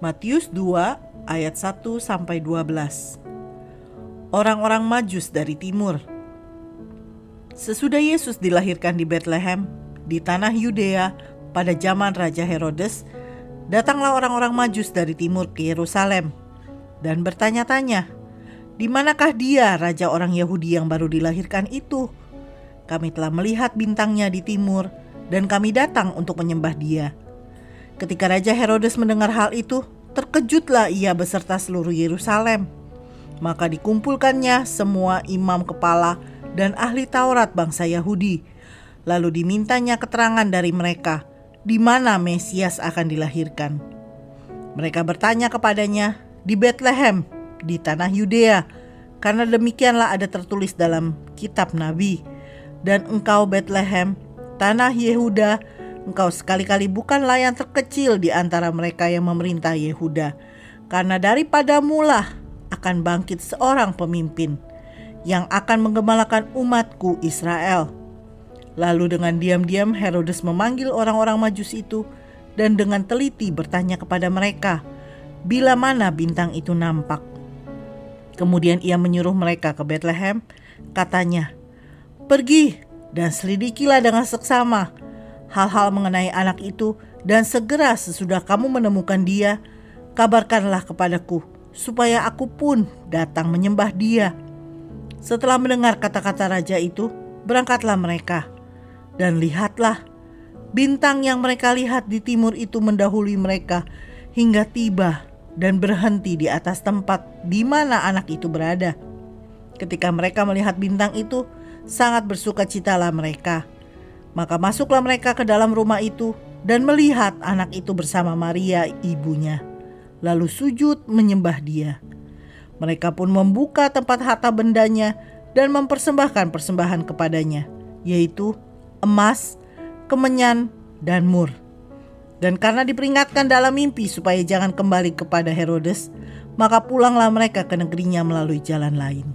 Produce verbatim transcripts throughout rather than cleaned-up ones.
Matius dua ayat satu sampai dua belas. Orang-orang Majus dari timur. Sesudah Yesus dilahirkan di Betlehem, di tanah Yudea pada zaman Raja Herodes, datanglah orang-orang Majus dari timur ke Yerusalem dan bertanya-tanya, "Di manakah dia, raja orang Yahudi yang baru dilahirkan itu? Kami telah melihat bintangnya di timur dan kami datang untuk menyembah dia." Ketika Raja Herodes mendengar hal itu, terkejutlah ia beserta seluruh Yerusalem. Maka dikumpulkannya semua imam kepala dan ahli Taurat bangsa Yahudi. Lalu dimintanya keterangan dari mereka, di mana Mesias akan dilahirkan. Mereka bertanya kepadanya, "Di Betlehem, di tanah Yudea, karena demikianlah ada tertulis dalam kitab Nabi. Dan engkau Betlehem, tanah Yehuda, engkau sekali-kali bukanlah yang terkecil di antara mereka yang memerintah Yehuda, karena daripadamu lah akan bangkit seorang pemimpin yang akan menggembalakan umatku Israel." Lalu dengan diam-diam Herodes memanggil orang-orang Majus itu dan dengan teliti bertanya kepada mereka, bila mana bintang itu nampak. Kemudian ia menyuruh mereka ke Betlehem, katanya, "Pergi dan selidikilah dengan seksama hal-hal mengenai anak itu, dan segera sesudah kamu menemukan dia, kabarkanlah kepadaku, supaya aku pun datang menyembah dia." Setelah mendengar kata-kata raja itu, berangkatlah mereka. Dan lihatlah, bintang yang mereka lihat di timur itu mendahului mereka hingga tiba dan berhenti di atas tempat di mana anak itu berada. Ketika mereka melihat bintang itu, sangat bersukacitalah mereka. Maka masuklah mereka ke dalam rumah itu dan melihat anak itu bersama Maria ibunya, lalu sujud menyembah dia. Mereka pun membuka tempat harta bendanya dan mempersembahkan persembahan kepadanya, yaitu emas, kemenyan, dan mur. Dan karena diperingatkan dalam mimpi supaya jangan kembali kepada Herodes, maka pulanglah mereka ke negerinya melalui jalan lain.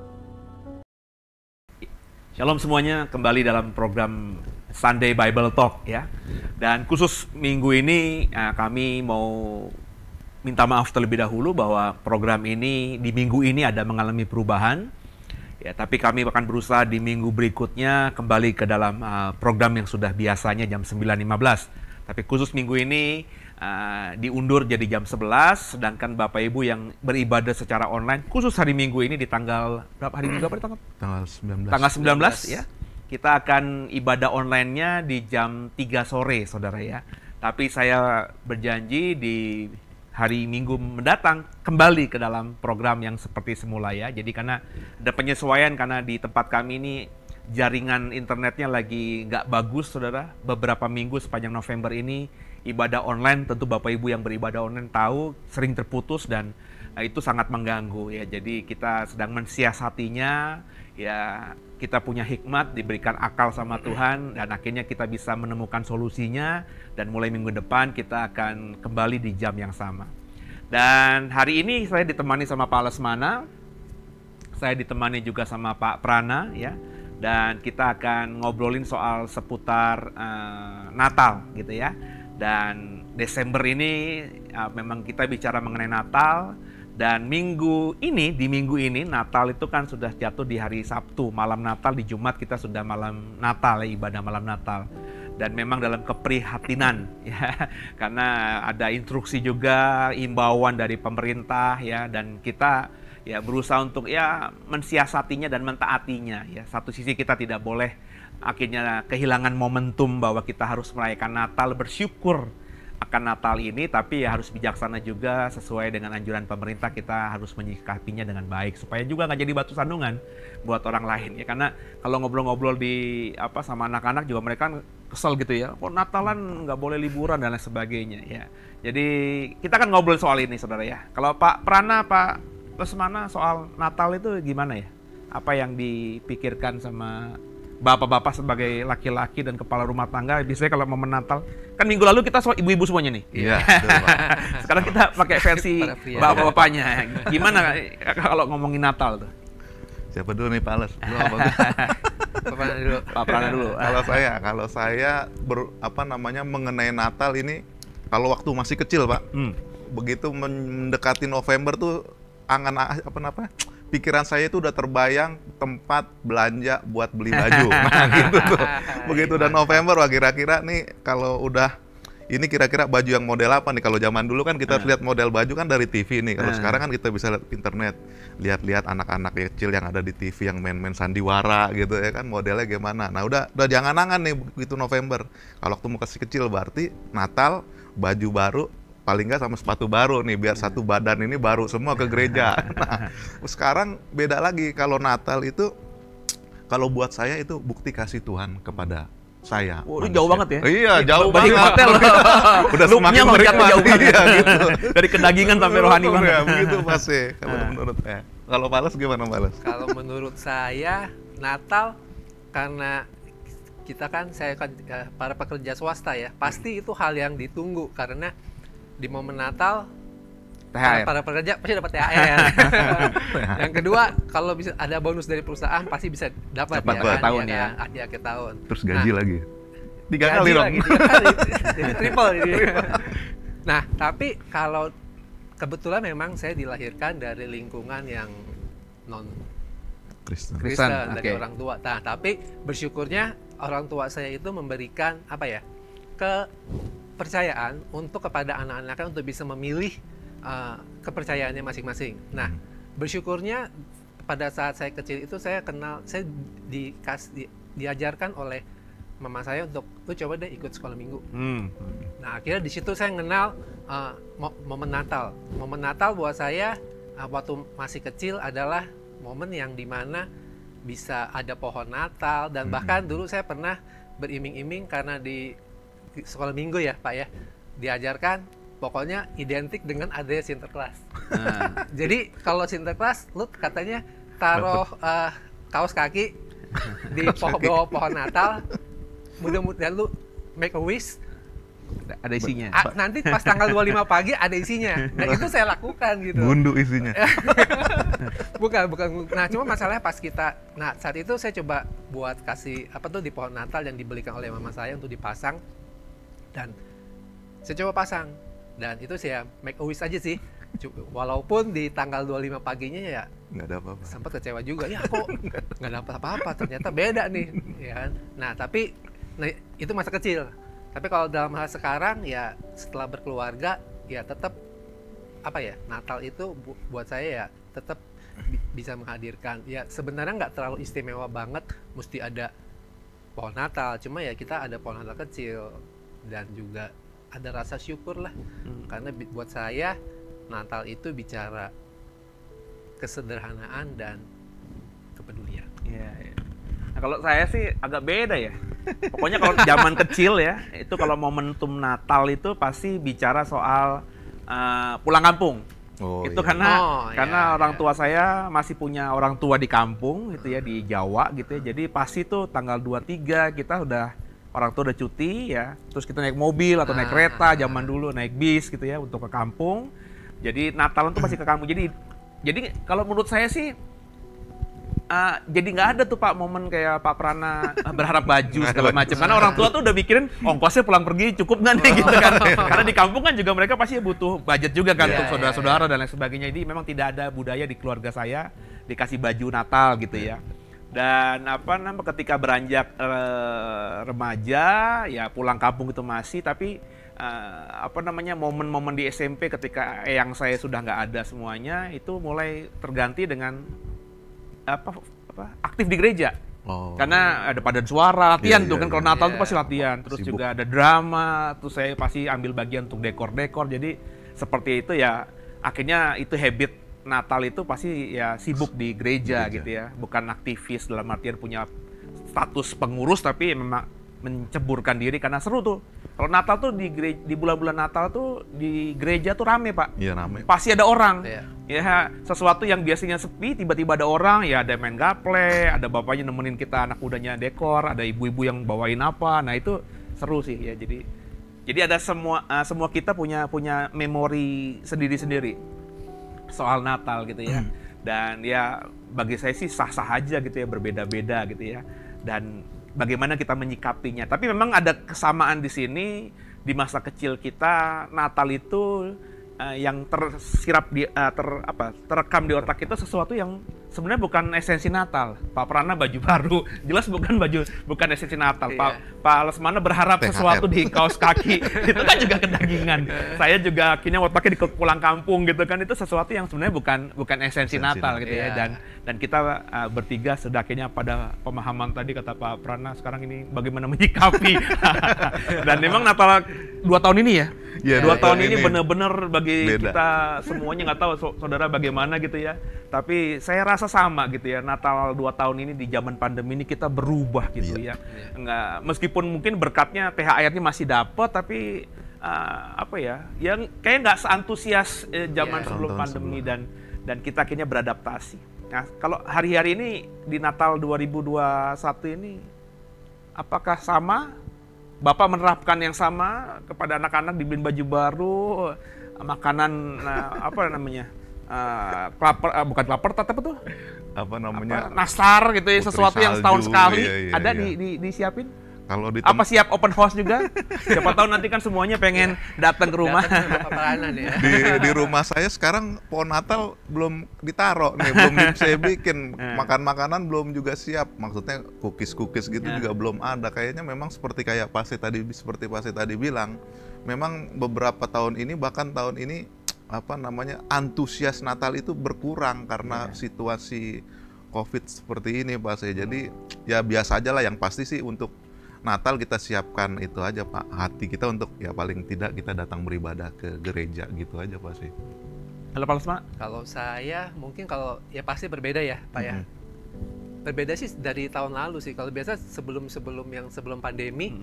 Shalom semuanya, kembali dalam program Sunday Bible Talk ya. Dan khusus minggu ini kami mau minta maaf terlebih dahulu bahwa program ini di minggu ini ada mengalami perubahan. Ya, tapi kami akan berusaha di minggu berikutnya kembali ke dalam uh, program yang sudah biasanya jam sembilan lima belas. Tapi khusus minggu ini uh, diundur jadi jam sebelas, sedangkan Bapak Ibu yang beribadah secara online khusus hari Minggu ini di tanggal berapa hari Minggu apa tanggal? Tanggal sembilan belas. Tanggal sembilan belas ya. Kita akan ibadah online-nya di jam tiga sore, Saudara ya. Tapi saya berjanji di hari Minggu mendatang kembali ke dalam program yang seperti semula ya. Jadi karena ada penyesuaian karena di tempat kami ini jaringan internetnya lagi nggak bagus, Saudara. Beberapa minggu sepanjang November ini ibadah online, tentu Bapak Ibu yang beribadah online tahu sering terputus dan nah, itu sangat mengganggu ya. Jadi kita sedang mensiasatinya ya. Kita punya hikmat, diberikan akal sama Tuhan, dan akhirnya kita bisa menemukan solusinya, dan mulai minggu depan kita akan kembali di jam yang sama. Dan hari ini saya ditemani sama Pak Lesmana, saya ditemani juga sama Pak Prana, ya, dan kita akan ngobrolin soal seputar uh, Natal, gitu ya. Dan Desember ini uh, memang kita bicara mengenai Natal. Dan minggu ini, di minggu ini, Natal itu kan sudah jatuh di hari Sabtu, malam Natal. Di Jumat kita sudah malam Natal, ya, ibadah malam Natal. Dan memang dalam keprihatinan, ya, karena ada instruksi juga, imbauan dari pemerintah, ya, dan kita ya berusaha untuk ya mensiasatinya dan mentaatinya. Ya, satu sisi kita tidak boleh akhirnya kehilangan momentum bahwa kita harus merayakan Natal, bersyukur akan Natal ini, tapi ya harus bijaksana juga sesuai dengan anjuran pemerintah. Kita harus menyikapinya dengan baik supaya juga nggak jadi batu sandungan buat orang lain ya. Karena kalau ngobrol-ngobrol di apa sama anak-anak juga mereka kesel gitu ya, kok Natalan nggak boleh liburan dan lain sebagainya ya. Jadi kita kan ngobrol soal ini, Saudara ya. Kalau Pak Prana, Pak Lesmana soal Natal itu gimana ya? Apa yang dipikirkan sama bapak-bapak sebagai laki-laki dan kepala rumah tangga? Biasanya kalau momen Natal, kan minggu lalu kita soal ibu-ibu semuanya nih. Iya. Sekarang kita pakai versi bapak-bapaknya. Gimana kalau ngomongin Natal tuh? Siapa dulu nih Pak Les? Dulu apa? Pak Prana dulu. Pak Prana dulu. Kalau saya, kalau saya ber, apa namanya mengenai Natal ini, kalau waktu masih kecil Pak, hmm. begitu mendekati November tuh angan apa apa pikiran saya itu udah terbayang tempat belanja buat beli baju. Nah gitu tuh. Begitu udah November, wah kira-kira nih kalau udah ini kira-kira baju yang model apa nih? Kalau zaman dulu kan kita lihat model baju kan dari T V nih. Kalau sekarang kan kita bisa lihat internet, lihat-lihat anak-anak kecil yang ada di T V yang main-main sandiwara gitu ya kan, modelnya gimana. Nah udah udah jangan-angan nih begitu November. Kalau waktu mau kasih kecil berarti Natal baju baru, paling nggak sama sepatu baru nih, biar satu badan ini baru semua ke gereja. Nah sekarang beda lagi. Kalau Natal itu, kalau buat saya itu bukti kasih Tuhan kepada saya. Oh, jauh banget ya? Iya, jauh banget. Hotel. Udah semakin menikmati jauh banget. Iya, gitu. Dari kedagingan sampai rohani banget. Ya, begitu pasti. Kalau menurut saya. Kalau Pales gimana Pales? Kalau menurut saya Natal, karena kita kan saya kan para pekerja swasta ya, pasti itu hal yang ditunggu karena di momen Natal T H R. para pekerja pasti dapat T H R. Yang kedua, kalau bisa ada bonus dari perusahaan pasti bisa dapat Dapat ya per kan, tahun ya, ya. kan? Akhir akhir tahun. Terus gaji Nah, lagi. Tiga gaji kali dong. lagi, tiga kali. Jadi triple ini. Nah, tapi kalau kebetulan memang saya dilahirkan dari lingkungan yang non Kristen. Kristen, Kristen, dari oke. orang tua. Nah, tapi bersyukurnya orang tua saya itu memberikan apa ya? Kepercayaan untuk kepada anak-anaknya untuk bisa memilih uh, kepercayaannya masing-masing. Nah, bersyukurnya pada saat saya kecil itu saya kenal, saya dikas, di, diajarkan oleh mama saya untuk lu coba deh ikut sekolah minggu. Hmm. Nah, akhirnya di situ saya kenal uh, mo- momen Natal. Momen Natal buat saya uh, waktu masih kecil adalah momen yang dimana bisa ada pohon Natal dan Hmm. bahkan dulu saya pernah beriming-iming karena di, di sekolah minggu ya Pak ya, diajarkan pokoknya identik dengan adanya Sinterklas. Nah. Jadi kalau Sinterklas lu katanya taruh uh, kaos kaki di po- bawah pohon Natal, mudah-mudahan lu make a wish. Ada isinya. Ah, nanti pas tanggal dua puluh lima pagi ada isinya. Nah, itu saya lakukan gitu. Gundu isinya. Bukan, bukan. Nah, cuma masalahnya pas kita, nah saat itu saya coba buat kasih apa tuh di pohon Natal yang dibelikan oleh mama saya untuk dipasang, dan saya coba pasang, dan itu saya make a wish aja sih. Walaupun di tanggal dua puluh lima paginya ya Nggak ada apa-apa. sempat kecewa juga, ya kok nggak dapat apa-apa, ternyata beda nih, ya kan? Nah tapi nah, itu masa kecil. Tapi kalau dalam hal sekarang ya setelah berkeluarga ya tetap apa ya, Natal itu bu- buat saya ya tetap bi- bisa menghadirkan. Ya sebenarnya nggak terlalu istimewa banget mesti ada pohon Natal, cuma ya kita ada pohon Natal kecil dan juga ada rasa syukur lah. Karena bi- buat saya Natal itu bicara kesederhanaan dan kepedulian. Iya, iya. Nah, kalau saya sih agak beda ya. Pokoknya kalau zaman kecil ya, itu kalau momentum Natal itu pasti bicara soal uh, pulang kampung. Oh, itu iya. karena Oh, karena iya, orang iya. tua saya masih punya orang tua di kampung gitu ya, di Jawa gitu ya. Jadi pasti tuh tanggal dua puluh tiga kita udah orang tua udah cuti ya. Terus kita naik mobil atau naik Ah. kereta zaman dulu, naik bis gitu ya untuk ke kampung. Jadi Natalan tuh masih ke kampung. Jadi jadi kalau menurut saya sih Uh, jadi nggak ada tuh Pak momen kayak Pak Prana uh, berharap baju segala macam, karena orang tua tuh udah mikirin ongkosnya pulang pergi cukup nggak nih gitu kan, karena di kampung kan juga mereka pasti butuh budget juga kan Iya, untuk iya, saudara-saudara dan lain sebagainya. Jadi memang tidak ada budaya di keluarga saya dikasih baju Natal gitu ya. Dan apa namanya ketika beranjak uh, remaja ya pulang kampung itu masih, tapi uh, apa namanya momen-momen di S M P ketika eyang saya sudah nggak ada semuanya itu mulai terganti dengan apa apa aktif di gereja. Oh. Karena ada paduan suara, latihan Iya, tuh iya, kan kalau iya. Natal tuh Iya. pasti latihan. Terus Sibuk. juga ada drama, terus saya pasti ambil bagian untuk dekor-dekor. Jadi seperti itu ya, akhirnya itu habit Natal itu pasti ya sibuk di gereja, Gereja. gitu ya. Bukan aktivis dalam artian punya status pengurus, tapi memang menceburkan diri karena seru tuh. Kalau Natal tuh di gereja, di bulan-bulan Natal tuh di gereja tuh rame Pak. Iya rame. Pasti ada orang. Iya. Ya, sesuatu yang biasanya sepi, tiba-tiba ada orang, ya ada main gaple, ada bapaknya nemenin kita anak mudanya dekor, ada ibu-ibu yang bawain apa. Nah, itu seru sih ya. Jadi jadi ada semua uh, semua kita punya punya memori sendiri-sendiri soal Natal gitu ya. Dan ya bagi saya sih sah-sah aja gitu ya, berbeda-beda gitu ya. Dan bagaimana kita menyikapinya. Tapi memang ada kesamaan di sini, di masa kecil kita Natal itu uh, yang tersirap di uh, ter apa terekam di otak kita sesuatu yang sebenarnya bukan esensi Natal. Pak Prana baju baru, jelas bukan baju bukan esensi Natal. Pak Iya. Pak Lesmana berharap T H R. sesuatu di kaos kaki, itu kan juga kedagingan. Saya juga akhirnya otaknya di pulang kampung gitu kan, itu sesuatu yang sebenarnya bukan bukan esensi, Esensi Natal Natal. gitu ya. Iya. Dan dan kita uh, bertiga sudah akhirnya pada pemahaman tadi kata Pak Prana sekarang ini bagaimana menyikapi. Dan memang Natal dua tahun ini ya. Ya, dua dua tahun tahun ini ini benar-benar bagi beda. kita semuanya, nggak tahu so- saudara bagaimana gitu ya. Tapi saya rasa sama gitu ya, Natal dua tahun ini di zaman pandemi ini kita berubah gitu ya. Nggak, meskipun mungkin berkatnya T H R-nya masih dapat, tapi uh, apa ya, yang kayak nggak seantusias eh, zaman Iya. sebelum Tahun-tahun pandemi sebelum. dan dan kita akhirnya beradaptasi. Nah, kalau hari-hari ini di Natal dua ribu dua puluh satu ini, apakah sama? Bapak menerapkan yang sama kepada anak-anak, dibeliin baju baru, makanan nah, apa namanya, uh, klaper, uh, bukan klaper, tapi apa tuh? Apa Apa, namanya? nastar gitu ya, Putri sesuatu yang setahun salju, sekali iya, iya, ada iya. di, di disiapin. Kalau di Apa tem- siap open house juga? Siapa tahu nanti kan semuanya pengen datang ke rumah. Datang ke Bapak Pranan ya. di di rumah saya sekarang pohon Natal belum ditaro nih, belum di- saya bikin makan makanan belum juga siap. Maksudnya cookies-cookies gitu Nah. juga belum ada. Kayaknya memang seperti kayak Pasi tadi seperti Pasi tadi bilang, memang beberapa tahun ini bahkan tahun ini apa namanya antusias Natal itu berkurang karena situasi Covid seperti ini Pak saya. Jadi ya biasa aja lah, yang pasti sih untuk Natal kita siapkan itu aja Pak, hati kita untuk ya paling tidak kita datang beribadah ke gereja gitu aja Pak sih. Halo Pak Lesmana. Kalau saya mungkin kalau ya pasti berbeda ya Pak ya. Mhm. Berbeda sih dari tahun lalu sih. Kalau biasa sebelum-sebelum yang sebelum pandemi,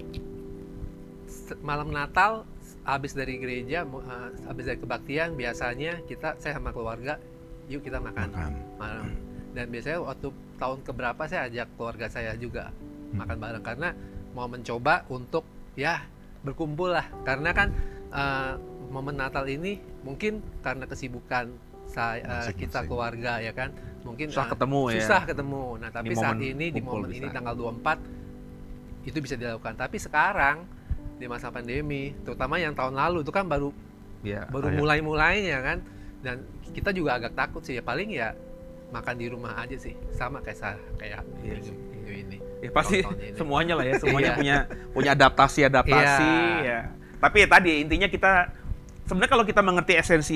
se- malam Natal habis dari gereja, mu- eh, habis dari kebaktian biasanya kita saya sama keluarga yuk kita makan Makan. malam. Dan biasanya waktu tahun keberapa saya ajak keluarga saya juga makan bareng karena mau mencoba untuk ya berkumpul lah, karena kan eh, momen Natal ini mungkin karena kesibukan saya eh, Masing-masing. kita keluarga ya kan mungkin Susah eh, ketemu ya. susah ketemu. Nah tapi Di saat momen ini di kumpul momen ini bisa. tanggal dua puluh empat itu bisa dilakukan. Tapi sekarang di masa pandemi, terutama yang tahun lalu itu kan baru Ya. baru iya. mulai-mulainya kan, dan kita juga agak takut sih ya, paling ya makan di rumah aja sih, sama kayak saya kayak Iya minggu, sih. minggu ini. Ya pasti Tahun-tahun ini. semuanya lah ya, semuanya Iya. punya punya adaptasi-adaptasi Iya. ya. Tapi ya tadi intinya kita sebenarnya kalau kita mengerti esensi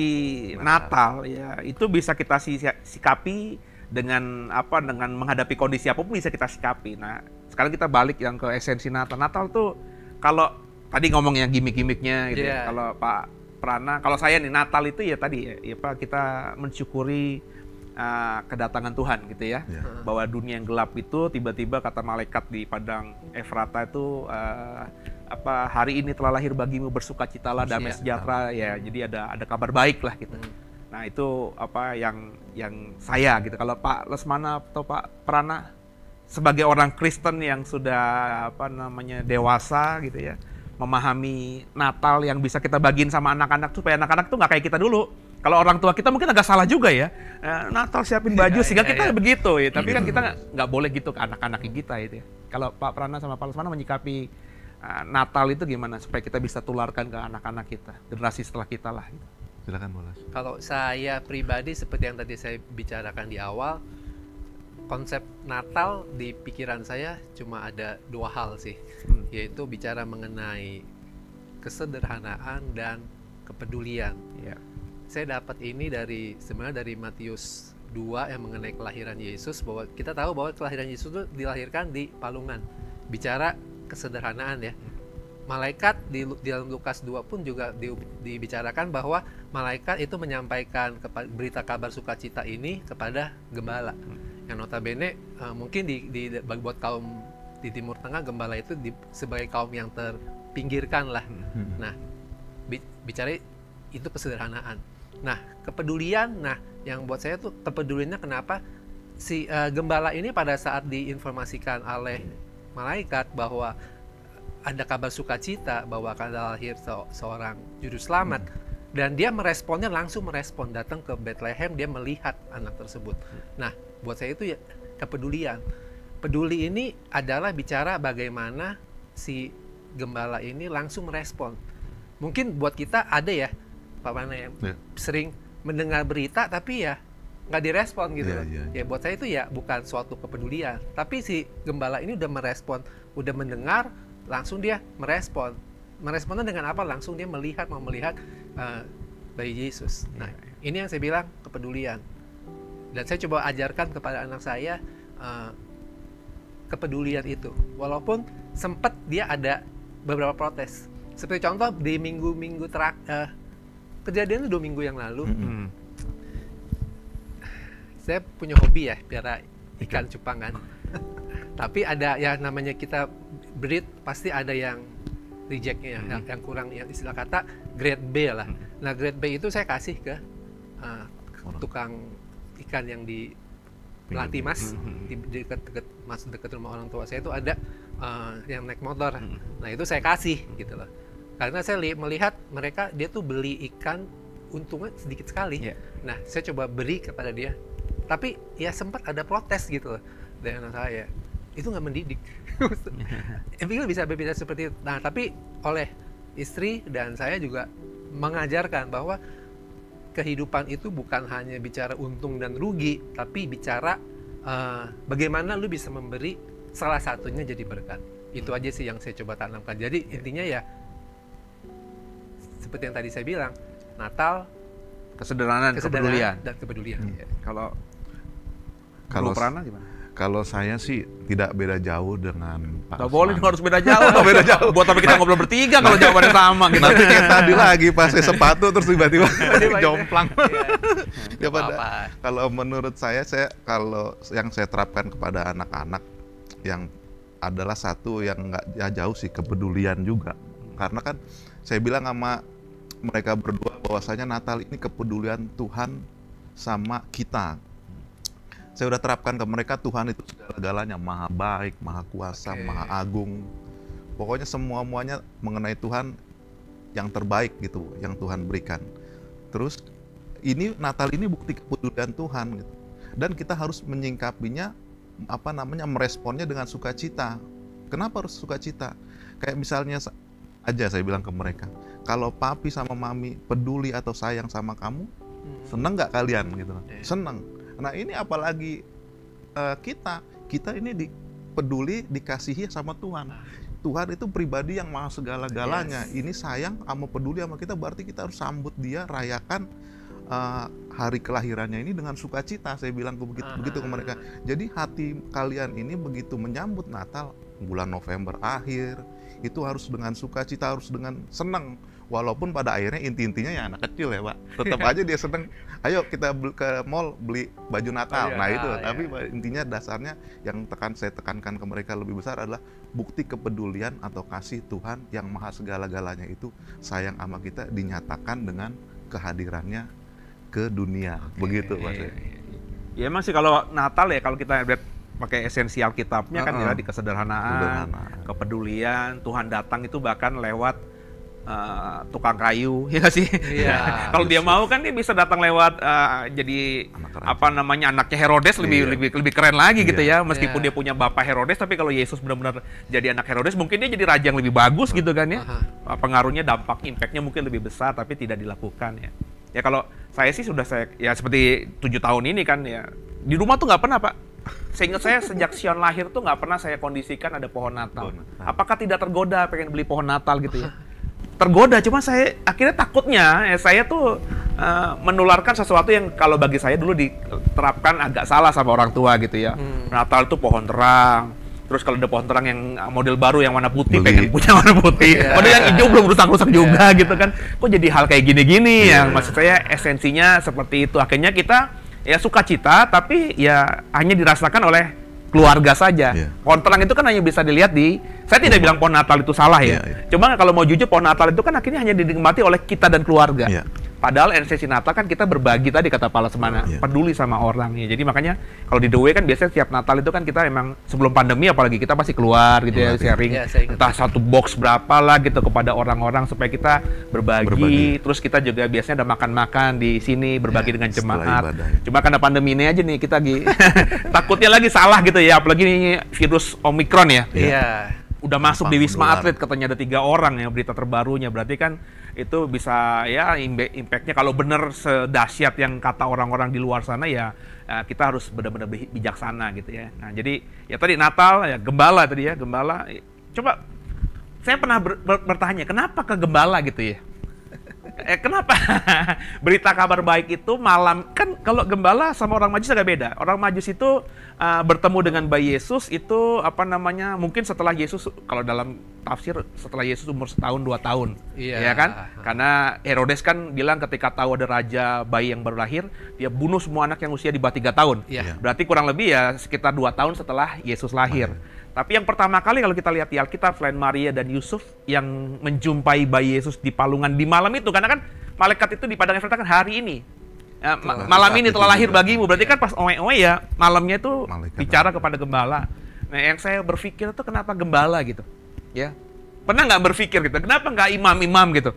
Natal ya, itu bisa kita si- sikapi dengan apa dengan menghadapi kondisi apapun bisa kita sikapi. Nah, sekarang kita balik yang ke esensi Natal. Natal tuh kalau tadi ngomong yang gimmick-gimmicknya gitu ya. Iya. Kalau Pak Prana, kalau saya nih Natal itu ya tadi ya, ya Pak, kita mensyukuri uh, kedatangan Tuhan gitu ya. Ya. Bahwa dunia yang gelap itu tiba-tiba kata malaikat di padang Efrata itu uh, apa hari ini telah lahir bagimu bersukacitalah damai Iya. sejahtera ya. Jadi ada ada kabar baik lah gitu. Hmm. Nah, itu apa yang yang saya gitu. Kalau Pak Lesmana atau Pak Prana sebagai orang Kristen yang sudah apa namanya dewasa gitu ya, memahami Natal yang bisa kita bagiin sama anak-anak supaya anak-anak tuh nggak kayak kita dulu. Kalau orang tua kita mungkin agak salah juga ya, eh, Natal siapin baju Iya, sehingga iya, kita iya. begitu ya. Tapi kan kita nggak- nggak boleh gitu ke anak-anak kita itu ya. Kalau Pak Prana sama Pak Lesmana menyikapi eh, Natal itu gimana supaya kita bisa tularkan ke anak-anak kita, generasi setelah kita lah. Gitu. Silakan Bolas. Kalau saya pribadi seperti yang tadi saya bicarakan di awal, konsep Natal di pikiran saya cuma ada dua hal sih, Hmm. yaitu bicara mengenai kesederhanaan dan kepedulian. Ya. Saya dapat ini dari sebenarnya dari Matius dua yang mengenai kelahiran Yesus, bahwa kita tahu bahwa kelahiran Yesus itu dilahirkan di palungan. Bicara kesederhanaan ya. Malaikat di, di dalam Lukas dua pun juga di, dibicarakan bahwa malaikat itu menyampaikan kepa, berita kabar sukacita ini kepada gembala. Yang notabene uh, mungkin di, di buat kaum di Timur Tengah, gembala itu di, sebagai kaum yang terpinggirkan lah. Nah, bi- bicara itu kesederhanaan. Nah, kepedulian, nah yang buat saya tuh kepeduliannya kenapa si uh, gembala ini pada saat diinformasikan oleh malaikat bahwa ada kabar sukacita bahwa akan lahir se- seorang juru selamat, dan dia meresponnya langsung merespon, datang ke Bethlehem, dia melihat anak tersebut. Nah, buat saya itu ya kepedulian. Peduli ini adalah bicara bagaimana si gembala ini langsung merespon. Mungkin buat kita ada ya, Pak Mana yang Yeah. sering mendengar berita tapi ya nggak direspon gitu. Yeah, loh. yeah, Ya buat saya itu ya bukan suatu kepedulian, tapi si gembala ini udah merespon, udah mendengar, langsung dia merespon. Meresponnya dengan apa? Langsung dia melihat, mau melihat uh, bayi Yesus. Nah, ini yang saya bilang kepedulian. Dan saya coba ajarkan kepada anak saya uh, kepedulian itu. Walaupun sempat dia ada beberapa protes. Seperti contoh di minggu-minggu terakhir, uh, kejadian itu dua minggu yang lalu, Mm-hmm. saya punya hobi ya, piara ikan cupangan. Tapi ada ya namanya kita breed, pasti ada yang rejectnya, Mm-hmm. yang, yang kurang, yang istilah kata grade B lah. Nah grade B itu saya kasih ke uh, tukang ikan yang di Melati Mas, di dekat-dekat Mas, dekat rumah orang tua saya itu ada uh, yang naik motor. Nah itu saya kasih gitu loh. Karena saya li- melihat mereka, dia tuh beli ikan untungnya sedikit sekali. Yeah. Nah saya coba beri kepada dia. Tapi ya sempat ada protes gitu loh dari anak saya. Itu nggak mendidik. Empikal bisa berbeda seperti itu. Nah tapi oleh istri dan saya juga mengajarkan bahwa kehidupan itu bukan hanya bicara untung dan rugi, tapi bicara uh, bagaimana lu bisa memberi, salah satunya jadi berkat. Itu aja sih yang saya coba tanamkan. Jadi intinya ya seperti yang tadi saya bilang, Natal, Kesederhanaan, kesederhanaan kepedulian. dan kepedulian. Ya, Kalau Kalau Bro Prana gimana? kalau saya sih tidak beda jauh dengan Pak Gak boleh, Osman. harus beda jauh. Gak beda jauh. Buat apa kita ngobrol bertiga kalau jawabannya sama gitu. Nanti kayak tadi lagi pakai sepatu terus tiba-tiba jomplang. Ya Nggak pada apa-apa. kalau menurut saya saya kalau yang saya terapkan kepada anak-anak yang adalah satu yang nggak ya jauh sih, kepedulian juga. Karena kan saya bilang sama mereka berdua bahwasanya Natal ini kepedulian Tuhan sama kita. Saya udah terapkan ke mereka, Tuhan itu segala-galanya, maha baik, maha kuasa, Oke. maha agung. Pokoknya semua-muanya mengenai Tuhan yang terbaik gitu, yang Tuhan berikan. Terus ini Natal ini bukti kepedulian Tuhan gitu. Dan kita harus menyingkapinya, apa namanya, meresponnya dengan sukacita. Kenapa harus sukacita? Kayak misalnya aja saya bilang ke mereka, kalau papi sama mami peduli atau sayang sama kamu, seneng nggak kalian gitu? Iya. Seneng. Nah ini apalagi uh, kita, kita ini di, peduli, dikasihi sama Tuhan. Tuhan itu pribadi yang maha segala-galanya. Yes. Ini sayang sama peduli sama kita, berarti kita harus sambut dia, rayakan uh, hari kelahirannya ini dengan sukacita. Saya bilang ke begitu, Ah. begitu ke mereka. Jadi hati kalian ini begitu menyambut Natal bulan November akhir, itu harus dengan sukacita, harus dengan senang. Walaupun pada akhirnya inti-intinya ya anak kecil ya Pak, tetap aja dia seneng. Ayo kita beli- ke mall beli baju Natal. Oh, iya, Nah itu, iya. tapi intinya dasarnya yang tekan saya tekankan ke mereka lebih besar adalah bukti kepedulian atau kasih Tuhan yang maha segala-galanya itu sayang sama kita dinyatakan dengan kehadirannya ke dunia. Begitu Pak. Iya, iya. Ya emang sih kalau Natal ya, kalau kita lihat pakai esensial kitabnya kan Uh-uh. ya di kesederhanaan, Sederhana. kepedulian, Tuhan datang itu bahkan lewat uh, tukang kayu, ya nggak sih? Iya. Kalau dia mau kan dia bisa datang lewat uh, jadi Anak keren. apa namanya anaknya Herodes, lebih Iya. lebih lebih keren lagi gitu Iya. ya. Meskipun Iya. dia punya bapak Herodes, tapi kalau Yesus benar-benar jadi anak Herodes, mungkin dia jadi raja yang lebih bagus gitu kan ya. Aha. Pengaruhnya, dampak, impactnya mungkin lebih besar, tapi tidak dilakukan ya. Ya kalau saya sih sudah saya ya seperti tujuh tahun ini kan ya, di rumah tuh nggak pernah Pak. Seingat saya sejak Sion lahir tuh nggak pernah saya kondisikan ada pohon Natal. Pohon Natal. Apakah tidak tergoda pengen beli pohon Natal gitu ya? Tergoda, cuma saya akhirnya takutnya ya saya tuh uh, menularkan sesuatu yang kalau bagi saya dulu diterapkan agak salah sama orang tua gitu ya. Hmm. Natal itu pohon terang. Terus kalau ada pohon terang yang model baru yang warna putih, Beli. pengen punya warna putih. Iya. Padahal yang hijau belum rusak-rusak juga gitu kan. Kok jadi hal kayak gini-gini Iya. yang maksud saya esensinya seperti itu. Akhirnya kita ya sukacita, tapi ya hanya dirasakan oleh keluarga saja. Iya. Pohon terang itu kan hanya bisa dilihat di, saya tidak bilang pohon Natal itu salah ya. Iya, iya. Cuma kalau mau jujur pohon Natal itu kan akhirnya hanya dinikmati oleh kita dan keluarga. Iya. Padahal esensi Natal kan kita berbagi tadi kata Pak Lesmana, Iya. peduli sama orang ya. Jadi makanya kalau di The Way kan biasanya setiap Natal itu kan kita emang sebelum pandemi apalagi kita pasti keluar gitu ya, Keluar, iya. sharing Iya, saya ingat. entah satu box berapa lah gitu kepada orang-orang supaya kita berbagi. Berbagi. Terus kita juga biasanya ada makan-makan di sini berbagi Iya, dengan setelah jemaat. ibadah, ya. Cuma karena pandemi ini aja nih kita lagi takutnya lagi salah gitu ya, apalagi ini virus Omikron ya. Iya. udah masuk di Wisma menular. Atlet katanya ada tiga orang ya berita terbarunya. Berarti kan itu bisa ya imbe- impact-nya kalau benar sedahsyat yang kata orang-orang di luar sana ya, ya kita harus benar-benar bi- bijaksana gitu ya. Nah jadi ya tadi Natal ya gembala tadi ya gembala. Coba saya pernah ber- ber- bertanya kenapa ke gembala gitu ya? Eh kenapa berita kabar baik itu malam kan kalau gembala sama orang Majus agak beda. Orang Majus itu uh, bertemu dengan bayi Yesus itu apa namanya mungkin setelah Yesus kalau dalam tafsir setelah Yesus umur setahun dua tahun, Iya. ya kan? Karena Herodes kan bilang ketika tahu ada raja bayi yang baru lahir dia bunuh semua anak yang usia di bawah tiga tahun. Iya. Berarti kurang lebih ya sekitar dua tahun setelah Yesus lahir. Tapi yang pertama kali kalau kita lihat di Alkitab, selain Maria dan Yusuf yang menjumpai bayi Yesus di palungan di malam itu, karena kan malaikat itu di padang Efrata kan hari ini, ya, ma- malam ini telah lahir bagimu. Berarti kan pas oe-oe ya malamnya itu Malaikat bicara lahir. kepada gembala. Nah yang saya berpikir itu kenapa gembala gitu, ya pernah nggak berpikir gitu, kenapa nggak imam-imam gitu?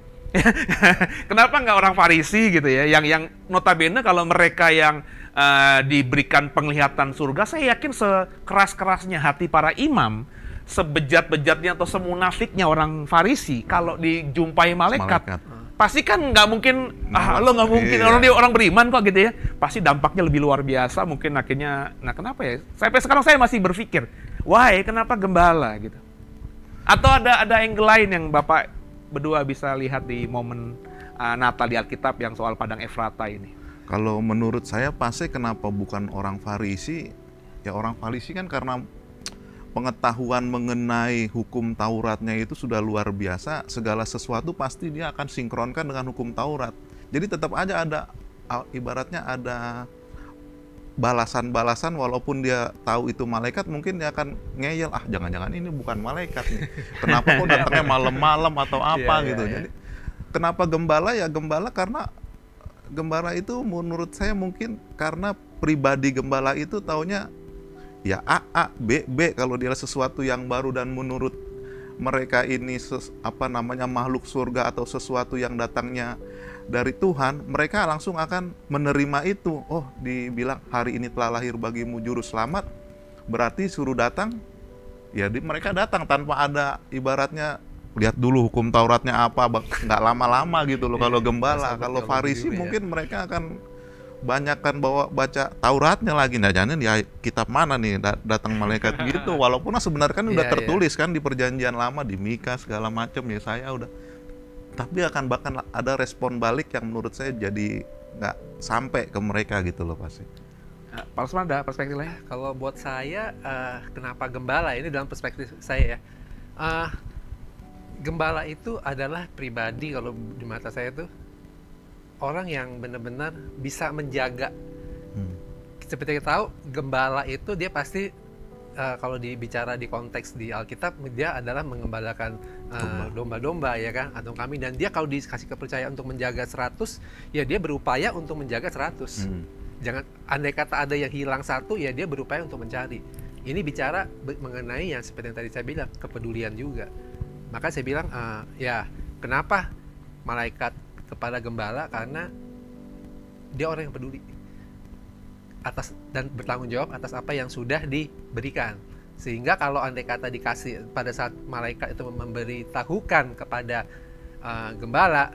Kenapa nggak orang Farisi gitu ya, yang yang notabene kalau mereka yang uh, diberikan penglihatan surga, saya yakin sekeras-kerasnya hati para imam, sebejat-bejatnya atau semunafiknya orang Farisi, kalau dijumpai malaikat, Malaikat. pasti kan nggak mungkin, ah Nah, lo nggak mungkin, iya. orang dia orang beriman kok gitu ya, pasti dampaknya lebih luar biasa, mungkin akhirnya, nah kenapa ya, sampai sekarang saya masih berpikir, why, kenapa gembala gitu? Atau ada ada angle lain yang Bapak berdua bisa lihat di momen uh, Natal di Alkitab yang soal padang Efrata ini? Kalau menurut saya pasti kenapa bukan orang Farisi, ya orang Farisi kan karena pengetahuan mengenai hukum Tauratnya itu sudah luar biasa, segala sesuatu pasti dia akan sinkronkan dengan hukum Taurat. Jadi tetap aja ada, ibaratnya ada balasan-balasan walaupun dia tahu itu malaikat, mungkin dia akan ngeyel, ah jangan-jangan ini bukan malaikat nih. Kenapa kok datangnya malam-malam atau apa Iya, gitu. iya, iya. Jadi kenapa gembala ya gembala karena gembala itu menurut saya mungkin karena pribadi gembala itu taunya ya A, A, B, B kalau dia sesuatu yang baru dan menurut mereka ini ses, apa namanya makhluk surga atau sesuatu yang datangnya dari Tuhan, mereka langsung akan menerima itu. Oh, dibilang hari ini telah lahir bagimu juru selamat, berarti suruh datang. Ya, di, mereka datang tanpa ada ibaratnya lihat dulu hukum Tauratnya apa, nggak lama-lama gitu loh. Kalau gembala, Sahabat kalau teologi Farisi juga ya. mungkin mereka akan banyakkan bawa baca Tauratnya lagi, nah jangan ya kitab mana nih da- datang malaikat gitu, walaupun sebenarnya kan udah Iya, iya. tertulis kan di perjanjian lama di Mika segala macam ya saya udah, tapi akan bahkan ada respon balik yang menurut saya jadi nggak sampai ke mereka gitu loh pasti. Nah, Pak Usman ada perspektif lain? Kalau buat saya, eh, kenapa gembala ini dalam perspektif saya ya, eh, gembala itu adalah pribadi kalau di mata saya tuh orang yang benar-benar bisa menjaga. Hmm. Seperti kita tahu, gembala itu dia pasti eh, kalau dibicara di konteks di Alkitab, dia adalah mengembalakan eh, domba-domba ya kan, atau kambing, dan dia kalau dikasih kepercayaan untuk menjaga seratus, ya dia berupaya untuk menjaga seratus. Hmm. Jangan andai kata ada yang hilang satu, ya dia berupaya untuk mencari. Ini bicara be- mengenai yang seperti yang tadi saya bilang, kepedulian juga. Maka saya bilang eh, ya kenapa malaikat kepada gembala, karena dia orang yang peduli atas dan bertanggung jawab atas apa yang sudah diberikan. Sehingga kalau andai kata dikasih pada saat malaikat itu memberitahukan kepada uh, gembala,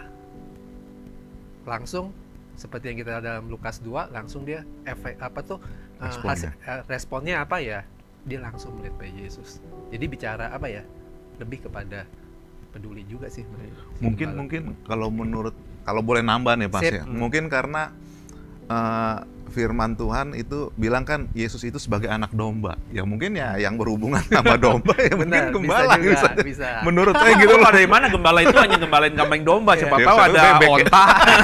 langsung seperti yang kita dalam Lukas dua, langsung dia efek apa tuh uh, Responnya. hasil, uh, responnya apa ya? Dia langsung melihat bayi Yesus. Jadi bicara apa ya? Lebih kepada peduli juga sih. si Mungkin gembala. mungkin kalau menurut kalau boleh nambah nih Pak Sip. ya, mungkin karena eh, firman Tuhan itu bilang kan Yesus itu sebagai anak domba, ya mungkin ya yang berhubungan sama domba ya mungkin Benar, gembala bisa juga, bisa. bisa. Menurut saya gitu Gitu loh. loh, dari mana gembala itu hanya gembalain kambing domba, siapa Iya. tahu Ya, ada bebek ya. onta,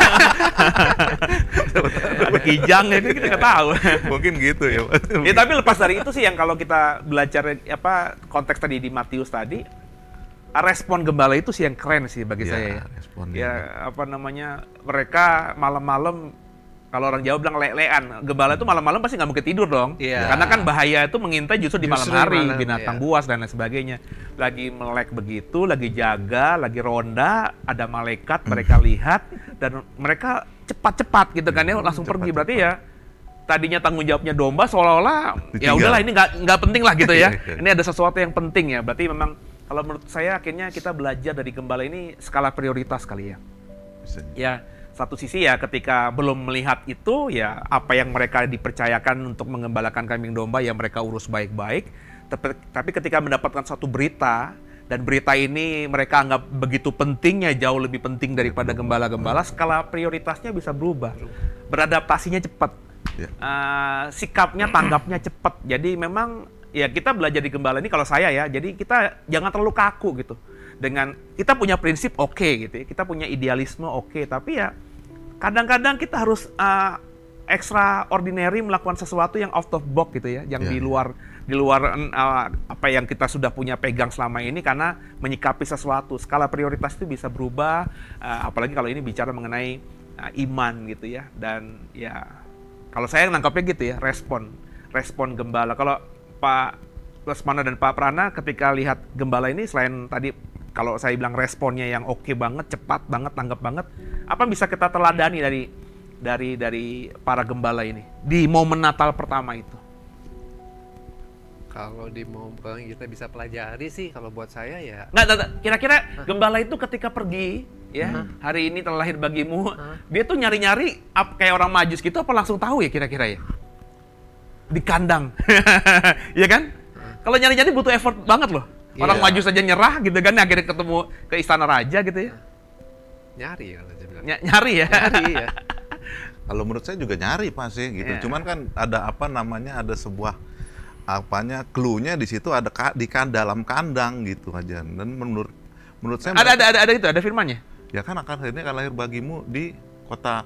ada kijang, itu kita nggak tahu. Mungkin gitu ya. Pak. Ya tapi lepas dari itu sih yang kalau kita belajar apa konteks tadi di Matius tadi, respon gembala itu sih yang keren sih bagi Ya, saya ya. responnya. Ya apa namanya, mereka malam-malam, kalau orang Jawa bilang le-lean, gembala itu malam-malam pasti nggak mungkin tidur dong. Iya. Karena kan bahaya itu mengintai justru di malam Justru di hari, malam, binatang iya. buas dan lain sebagainya. Lagi melek begitu, lagi jaga, lagi ronda, ada malaikat, mereka lihat dan mereka cepat-cepat gitu kan ya, langsung pergi. cepat-cepat. Berarti ya tadinya tanggung jawabnya domba seolah-olah ya Ditinggal. udahlah ini nggak nggak penting lah gitu ya. Iya, iya. Ini ada sesuatu yang penting ya. Berarti memang Kalau menurut saya akhirnya kita belajar dari gembala ini skala prioritas kali ya. Bisa. Ya, satu sisi ya ketika belum melihat itu ya apa yang mereka dipercayakan untuk mengembalakan kambing domba ya mereka urus baik-baik. Tapi, tapi ketika mendapatkan satu berita dan berita ini mereka anggap begitu pentingnya, jauh lebih penting daripada gembala-gembala, skala prioritasnya bisa berubah. Beradaptasinya cepat. Ya. Uh, sikapnya, tanggapnya cepat. Jadi memang ya kita belajar di gembala ini kalau saya ya, jadi kita jangan terlalu kaku gitu. Dengan kita punya prinsip oke okay, gitu ya, kita punya idealisme oke, okay, tapi ya kadang-kadang kita harus uh, extraordinary melakukan sesuatu yang out of box gitu ya, yang ya, di luar di luar uh, apa yang kita sudah punya pegang selama ini karena menyikapi sesuatu. Skala prioritas itu bisa berubah, uh, apalagi kalau ini bicara mengenai uh, iman gitu ya. Dan ya kalau saya nangkapnya gitu ya, respon respon gembala. Kalau Pak Lesmana dan Pak Prana ketika lihat gembala ini, selain tadi kalau saya bilang responnya yang oke okay banget, cepat banget, tanggap banget, apa bisa kita teladani dari dari dari para gembala ini di momen Natal pertama itu? Kalau di momen kita bisa pelajari sih, kalau buat saya ya. Nggak, nggak, kira-kira gembala itu ketika pergi, ya hari ini telah lahir bagimu, dia tuh nyari-nyari kayak orang Majus gitu, apa langsung tahu ya kira-kira ya? Di kandang, ya kan? Kalau nyari-nyari butuh effort banget loh. Orang Iya. maju saja nyerah gitu kan, akhirnya ketemu ke istana raja gitu ya. Nyari kalau saya bilang. Ny- nyari ya. Nyari ya. Kalau menurut saya juga nyari pasti gitu. Iya. Cuman kan ada apa namanya, ada sebuah apanya clue-nya di situ, ada ka, di kan dalam kandang gitu aja. Dan menurut menurut saya Ada, mereka- ada ada ada itu, ada firmannya. ya kan akan akhirnya akan lahir bagimu di kota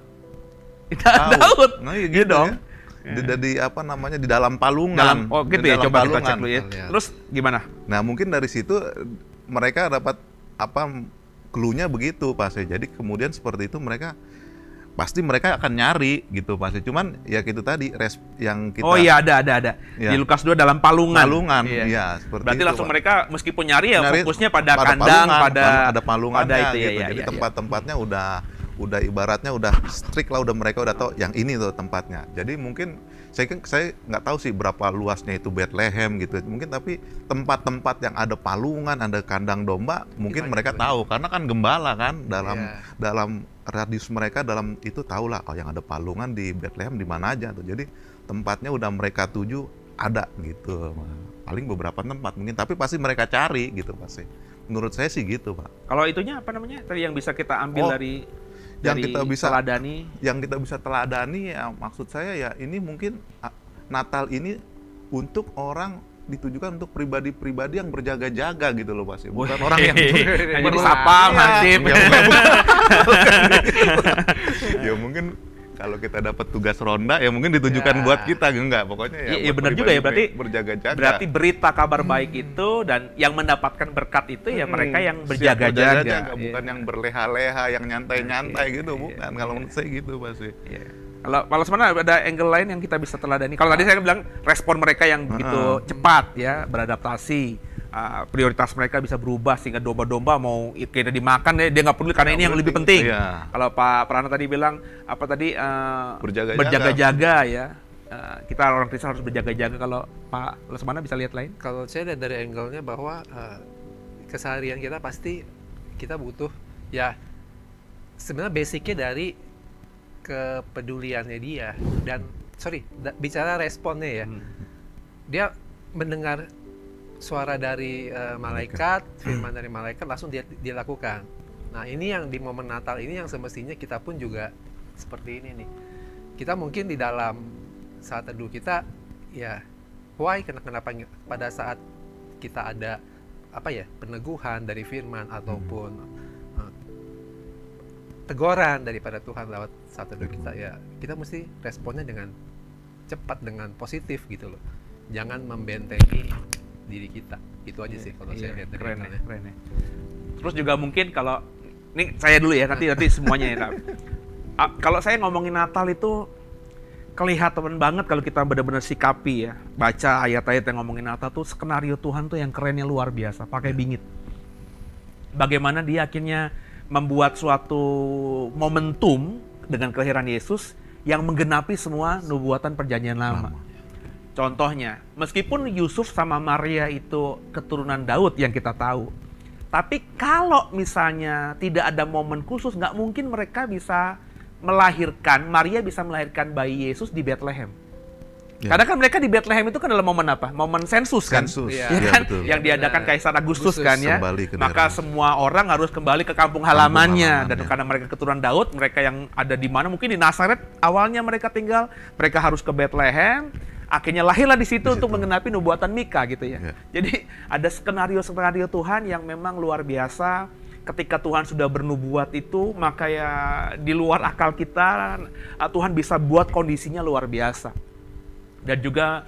Daud. Daud. Nah, iya Gitu gitu dong. ya. Di, di apa namanya, di dalam palungan. Dalam oh gitu Di ya, dalam coba kita palungan. cek dulu ya. Kita lihat. Terus gimana? Nah, mungkin dari situ mereka dapat apa clue-nya begitu pasti. Jadi kemudian seperti itu mereka pasti mereka akan nyari gitu pasti. Cuman ya gitu tadi res yang kita Oh iya, ada ada ada. Iya. Di Lukas dua dalam palungan. palungan. Iya. Iya, seperti Berarti itu, langsung Pak. mereka meskipun nyari ya Nyari fokusnya pada, kandang, palungan, pada ada palungannya pada itu ya, gitu. ya, Jadi ya, ya. tempat-tempatnya udah udah ibaratnya udah strict lah, udah mereka udah tahu yang ini tuh tempatnya. Jadi mungkin saya saya nggak tahu sih berapa luasnya itu Bethlehem gitu. Mungkin tapi tempat-tempat yang ada palungan, ada kandang domba, mungkin Dimana mereka itu? tahu karena kan gembala kan dalam Iya. dalam radius mereka dalam itu tahulah oh yang ada palungan di Bethlehem di mana aja tuh. Jadi tempatnya udah mereka tuju ada gitu. Paling beberapa tempat mungkin, tapi pasti mereka cari gitu pasti. Menurut saya sih gitu, Pak. Kalau itunya apa namanya? Tadi yang bisa kita ambil Oh, dari yang dari kita bisa- teladani. Yang kita bisa teladani ya, maksud saya ya ini mungkin ah, Natal ini untuk orang, ditujukan untuk pribadi-pribadi yang berjaga-jaga gitu loh pasti. Bukan Wih. orang yang Hanya ber- disapa, Iya. hansip. Ya, bukan- bukan gitu. Ya mungkin kalau kita dapat tugas ronda ya mungkin ditujukan Ya. buat kita, enggak pokoknya ya. Iya, iya buat benar juga ya, berarti pribadi berjaga-jaga. Berarti berita kabar baik itu dan yang mendapatkan berkat itu ya Hmm, mereka yang siap berjaga-jaga, berjaga-jaga, bukan Iya. yang berleha-leha, yang nyantai-nyantai Iya, gitu, iya, bukan. iya, Kalau iya. menurut saya gitu pasti. Iya. Kalau kalau sebenarnya ada angle lain yang kita bisa teladani. Kalau tadi saya bilang respon mereka yang begitu Heeh. cepat ya, beradaptasi. Uh, prioritas mereka bisa berubah sehingga domba-domba mau kita dimakan ya, dia nggak peduli karena ini yang lebih penting. Iya. Kalau Pak Prana tadi bilang apa tadi uh, Berjaga-jaga. berjaga-jaga ya. Uh, kita orang Kristen harus berjaga-jaga. Kalau Pak Lesmana bisa lihat lain? Kalau saya lihat dari angle-nya bahwa eh, keseharian kita pasti kita butuh ya sebenarnya basicnya dari kepeduliannya dia dan sorry da- bicara responnya ya, Hmm. dia mendengar suara dari eh, malaikat, firman dari malaikat langsung dia dia lakukan. Nah ini yang di momen Natal ini yang semestinya kita pun juga seperti ini nih. Kita mungkin di dalam saat teduh kita ya why kenapa kenapa pada saat kita ada apa ya peneguhan dari firman ataupun uh, teguran daripada Tuhan lewat saat teduh kita ya kita mesti responnya dengan cepat, dengan positif gitu loh, jangan membentengi diri kita. Itu aja sih kalau saya Iya, lihat dari keren ya, angle-nya. keren ya. Terus juga mungkin kalau ini saya dulu ya, nanti nanti semuanya ya. Kak. Ah, kalau saya ngomongin Natal itu kelihatan banget kalau kita benar-benar sikapi ya, baca ayat-ayat yang ngomongin Natal tuh skenario Tuhan tuh yang kerennya luar biasa, pakai bingit. Bagaimana dia akhirnya membuat suatu momentum dengan kelahiran Yesus yang menggenapi semua nubuatan perjanjian lama. Contohnya, meskipun Yusuf sama Maria itu keturunan Daud yang kita tahu, tapi kalau misalnya tidak ada momen khusus, nggak mungkin mereka bisa melahirkan, Maria bisa melahirkan bayi Yesus di Bethlehem. Ya. Karena kan mereka di Bethlehem itu kan dalam momen apa? Momen sensus kan? Sensus, ya, ya, kan? betul. Yang diadakan Kaisar Agustus, Agustus kan ya. Maka daerah. semua orang harus kembali ke kampung halamannya. Kampung Dan halaman, karena mereka keturunan Daud, mereka yang ada di mana? Mungkin di Nazaret awalnya mereka tinggal, mereka harus ke Bethlehem. Akhirnya lahirlah di situ, di situ untuk menggenapi nubuatan Mika gitu ya. ya. Jadi ada skenario-skenario Tuhan yang memang luar biasa. Ketika Tuhan sudah bernubuat itu, maka ya di luar akal kita, Tuhan bisa buat kondisinya luar biasa. Dan juga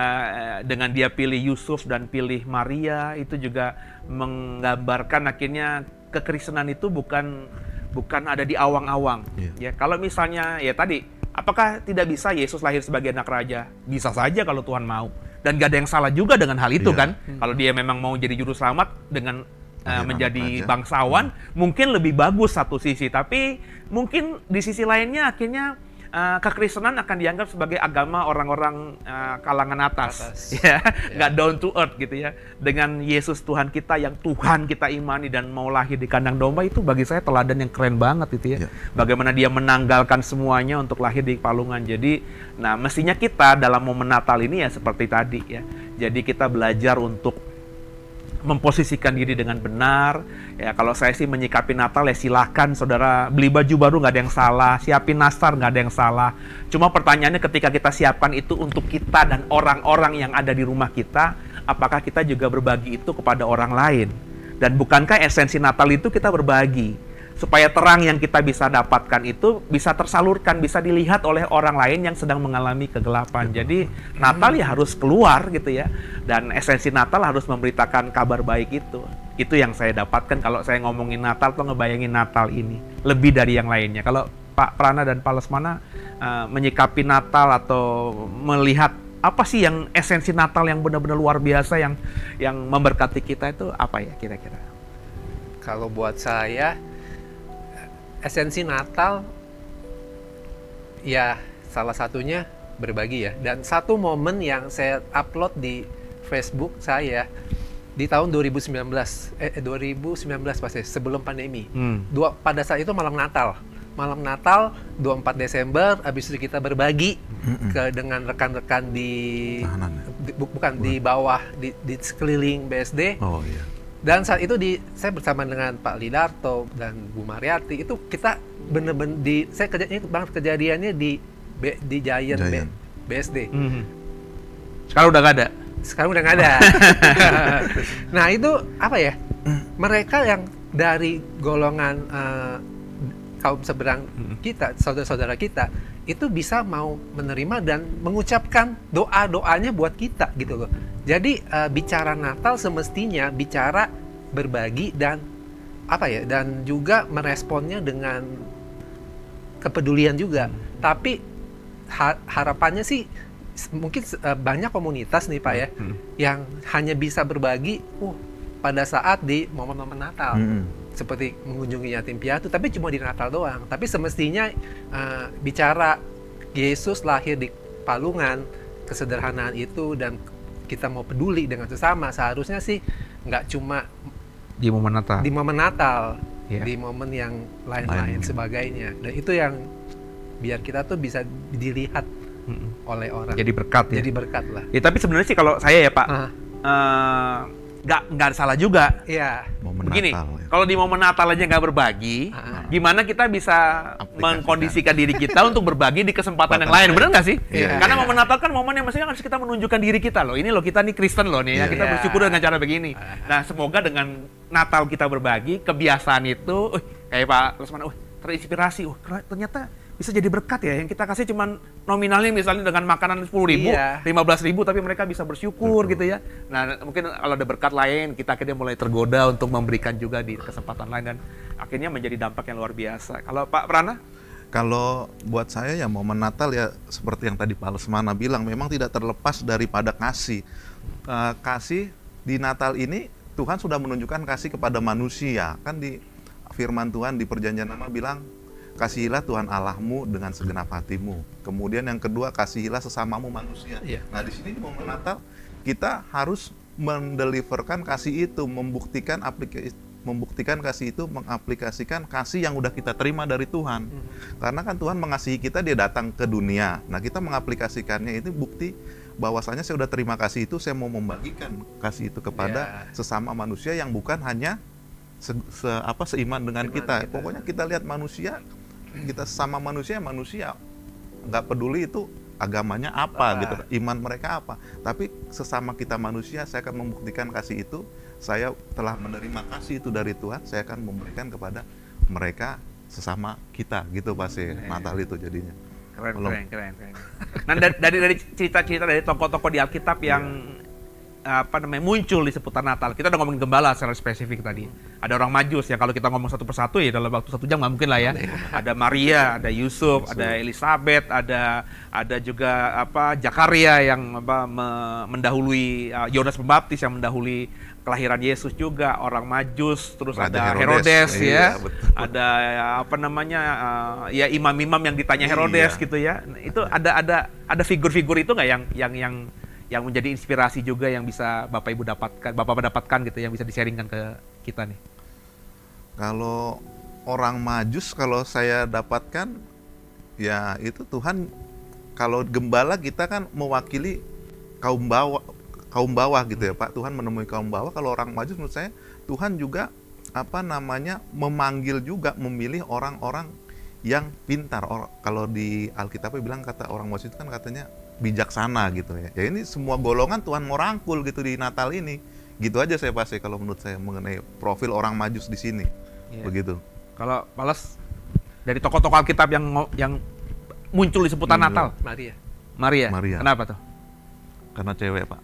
uh, dengan dia pilih Yusuf dan pilih Maria, itu juga menggambarkan akhirnya kekristenan itu bukan bukan ada di awang-awang. Yeah. Ya, kalau misalnya ya tadi, apakah tidak bisa Yesus lahir sebagai anak raja? Bisa saja kalau Tuhan mau. Dan gak ada yang salah juga dengan hal itu yeah. kan. Hmm. Kalau dia memang mau jadi juru selamat dengan uh, menjadi bangsawan, hmm. mungkin lebih bagus satu sisi. Tapi mungkin di sisi lainnya akhirnya Uh, kekristenan akan dianggap sebagai agama orang-orang uh, kalangan atas, atas. ya, nggak yeah. down to earth gitu ya. Dengan Yesus Tuhan kita yang Tuhan kita imani dan mau lahir di kandang domba, itu bagi saya teladan yang keren banget itu ya. Yeah. Bagaimana dia menanggalkan semuanya untuk lahir di palungan. Jadi, nah mestinya kita dalam momen Natal ini ya seperti tadi ya. Jadi kita belajar untuk memposisikan diri dengan benar. Ya, kalau saya sih menyikapi Natal ya silakan saudara beli baju baru, nggak ada yang salah, siapin nastar nggak ada yang salah. Cuma pertanyaannya ketika kita siapkan itu untuk kita dan orang-orang yang ada di rumah kita, apakah kita juga berbagi itu kepada orang lain? Dan bukankah esensi Natal itu kita berbagi? Supaya terang yang kita bisa dapatkan itu bisa tersalurkan, bisa dilihat oleh orang lain yang sedang mengalami kegelapan. Jadi Natal ya harus keluar gitu ya. Dan esensi Natal harus memberitakan kabar baik itu. Itu yang saya dapatkan kalau saya ngomongin Natal atau ngebayangin Natal ini. Lebih dari yang lainnya. Kalau Pak Prana dan Pak Lesmana uh, menyikapi Natal atau melihat apa sih yang esensi Natal yang benar-benar luar biasa yang yang memberkati kita itu apa ya kira-kira? Kalau buat saya esensi Natal ya salah satunya berbagi ya. Dan satu momen yang saya upload di Facebook saya di tahun dua ribu sembilan belas eh dua ribu sembilan belas pasti sebelum pandemi. Hmm. Dua pada saat itu malam Natal. Malam Natal dua puluh empat Desember, habis itu kita berbagi mm-mm. ke dengan rekan-rekan di, di bu, bukan di bawah di, di sekeliling B S D. Oh iya. Dan saat itu di saya bersama dengan Pak Lidarto dan Bu Mariati itu kita bener-bener di saya kerja itu banget kejadiannya di B, di Giant, Giant. B, BSD. Mm-hmm. Sekarang udah gak ada. Sekarang udah nggak ada. Nah itu apa ya? Mereka yang dari golongan uh, kaum seberang kita, saudara-saudara kita, itu bisa mau menerima dan mengucapkan doa-doanya buat kita gitu loh. Jadi uh, bicara Natal semestinya bicara berbagi dan apa ya? Dan juga meresponnya dengan kepedulian juga. Hmm. Tapi ha- harapannya sih mungkin uh, banyak komunitas nih Pak ya, hmm. yang hanya bisa berbagi uh, pada saat di momen-momen Natal, hmm. seperti mengunjungi yatim piatu, tapi cuma di Natal doang. Tapi semestinya uh, bicara Yesus lahir di palungan, kesederhanaan itu, dan kita mau peduli dengan sesama, seharusnya sih nggak cuma di momen Natal, di momen Natal, yeah. di momen yang lain-lain sebagainya. Dan itu yang biar kita tuh bisa dilihat Mm-mm. oleh orang. Jadi berkat ya. Jadi berkat lah. Ya tapi sebenarnya sih kalau saya ya Pak, uh. Uh, nggak nggak salah juga. Iya. Momen Begini, Natal, ya. Kalau di momen Natal aja nggak berbagi, uh. gimana kita bisa mengkondisikan diri kita untuk berbagi di kesempatan yang lain? Benar nggak sih? Yeah. Karena yeah. momen Natal kan momen yang maksudnya harus kita menunjukkan diri kita loh. Ini loh kita nih Kristen loh nih, yeah. ya. Kita yeah. bersyukur dengan cara begini. Uh. Nah semoga dengan Natal kita berbagi, kebiasaan itu, uh, kayak Pak Lesmana, uh, terinspirasi, uh, ternyata bisa jadi berkat ya, yang kita kasih cuman nominalnya misalnya dengan makanan sepuluh ribu, iya. lima belas ribu, tapi mereka bisa bersyukur. Betul. Gitu ya. Nah mungkin kalau ada berkat lain, kita akhirnya mulai tergoda untuk memberikan juga di kesempatan lain, dan akhirnya menjadi dampak yang luar biasa. Kalau Pak Prana? Kalau buat saya ya momen Natal ya seperti yang tadi Pak Lesmana bilang, memang tidak terlepas daripada kasih. Uh, kasih di Natal ini Tuhan sudah menunjukkan kasih kepada manusia. Kan di firman Tuhan di Perjanjian Lama bilang, kasihilah Tuhan Allahmu dengan segenap hatimu. Kemudian yang kedua, kasihilah sesamamu manusia. Iya. Nah, di sini di momen Natal kita harus mendeliverkan kasih itu, membuktikan aplikasi membuktikan kasih itu, mengaplikasikan kasih yang udah kita terima dari Tuhan. Hmm. Karena kan Tuhan mengasihi kita, dia datang ke dunia. Nah, kita mengaplikasikannya itu bukti bahwasanya saya udah terima kasih itu, saya mau membagikan kasih itu kepada yeah. sesama manusia yang bukan hanya se, se apa seiman dengan seiman kita. kita. Pokoknya kita lihat manusia, kita sama manusia manusia. Nggak peduli itu agamanya apa, apa gitu, iman mereka apa. Tapi sesama kita manusia, saya akan membuktikan kasih itu. Saya telah menerima kasih itu dari Tuhan, saya akan memberikan kepada mereka sesama kita, gitu pasti Natal itu jadinya. Keren, keren, keren, keren. Nah, dari dari cerita-cerita dari tokoh-tokoh di Alkitab yang yeah. apa namanya muncul di seputar Natal, kita udah ngomongin gembala secara spesifik tadi. Ada orang Majus yang kalau kita ngomong satu persatu ya dalam waktu satu jam nggak mungkin lah ya. Ada Maria, ada Yusuf, Yusuf. ada Elizabeth, ada ada juga apa Zakaria yang apa me, mendahului uh, Yohanes Pembaptis yang mendahului kelahiran Yesus juga, orang Majus, terus Raja ada Herodes, Herodes ya, iya, ada apa namanya uh, ya imam-imam yang ditanya Herodes iya. gitu ya. Nah, itu ada ada ada figur-figur itu nggak yang yang yang yang menjadi inspirasi juga yang bisa Bapak Ibu dapatkan, Bapak dapatkan gitu yang bisa di-sharingkan ke kita nih. Kalau orang Majus kalau saya dapatkan ya itu Tuhan, kalau gembala kita kan mewakili kaum bawah kaum bawah gitu ya Pak, Tuhan menemui kaum bawah. Kalau orang Majus menurut saya Tuhan juga apa namanya memanggil juga, memilih orang-orang yang pintar. Or, kalau di Alkitabnya bilang kata orang Majus itu kan katanya bijaksana gitu ya. Ya ini semua golongan Tuhan mau rangkul gitu di Natal ini. Gitu aja saya pasti kalau menurut saya mengenai profil orang Majus di sini. Yeah. Begitu. Kalau Pales dari tokoh-tokoh Alkitab yang yang muncul di seputar hmm, Natal, Maria. Maria. Maria. Kenapa tuh? Karena cewek, Pak.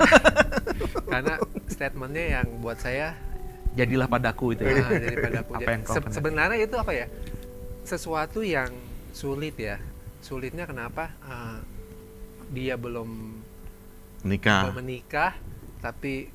Karena statementnya yang buat saya jadilah padaku itu ya. Nah, jadi padaku. Apa yang kau Se- sebenarnya itu apa ya? Sesuatu yang sulit ya. Sulitnya kenapa? Uh, dia belum menikah. belum menikah, tapi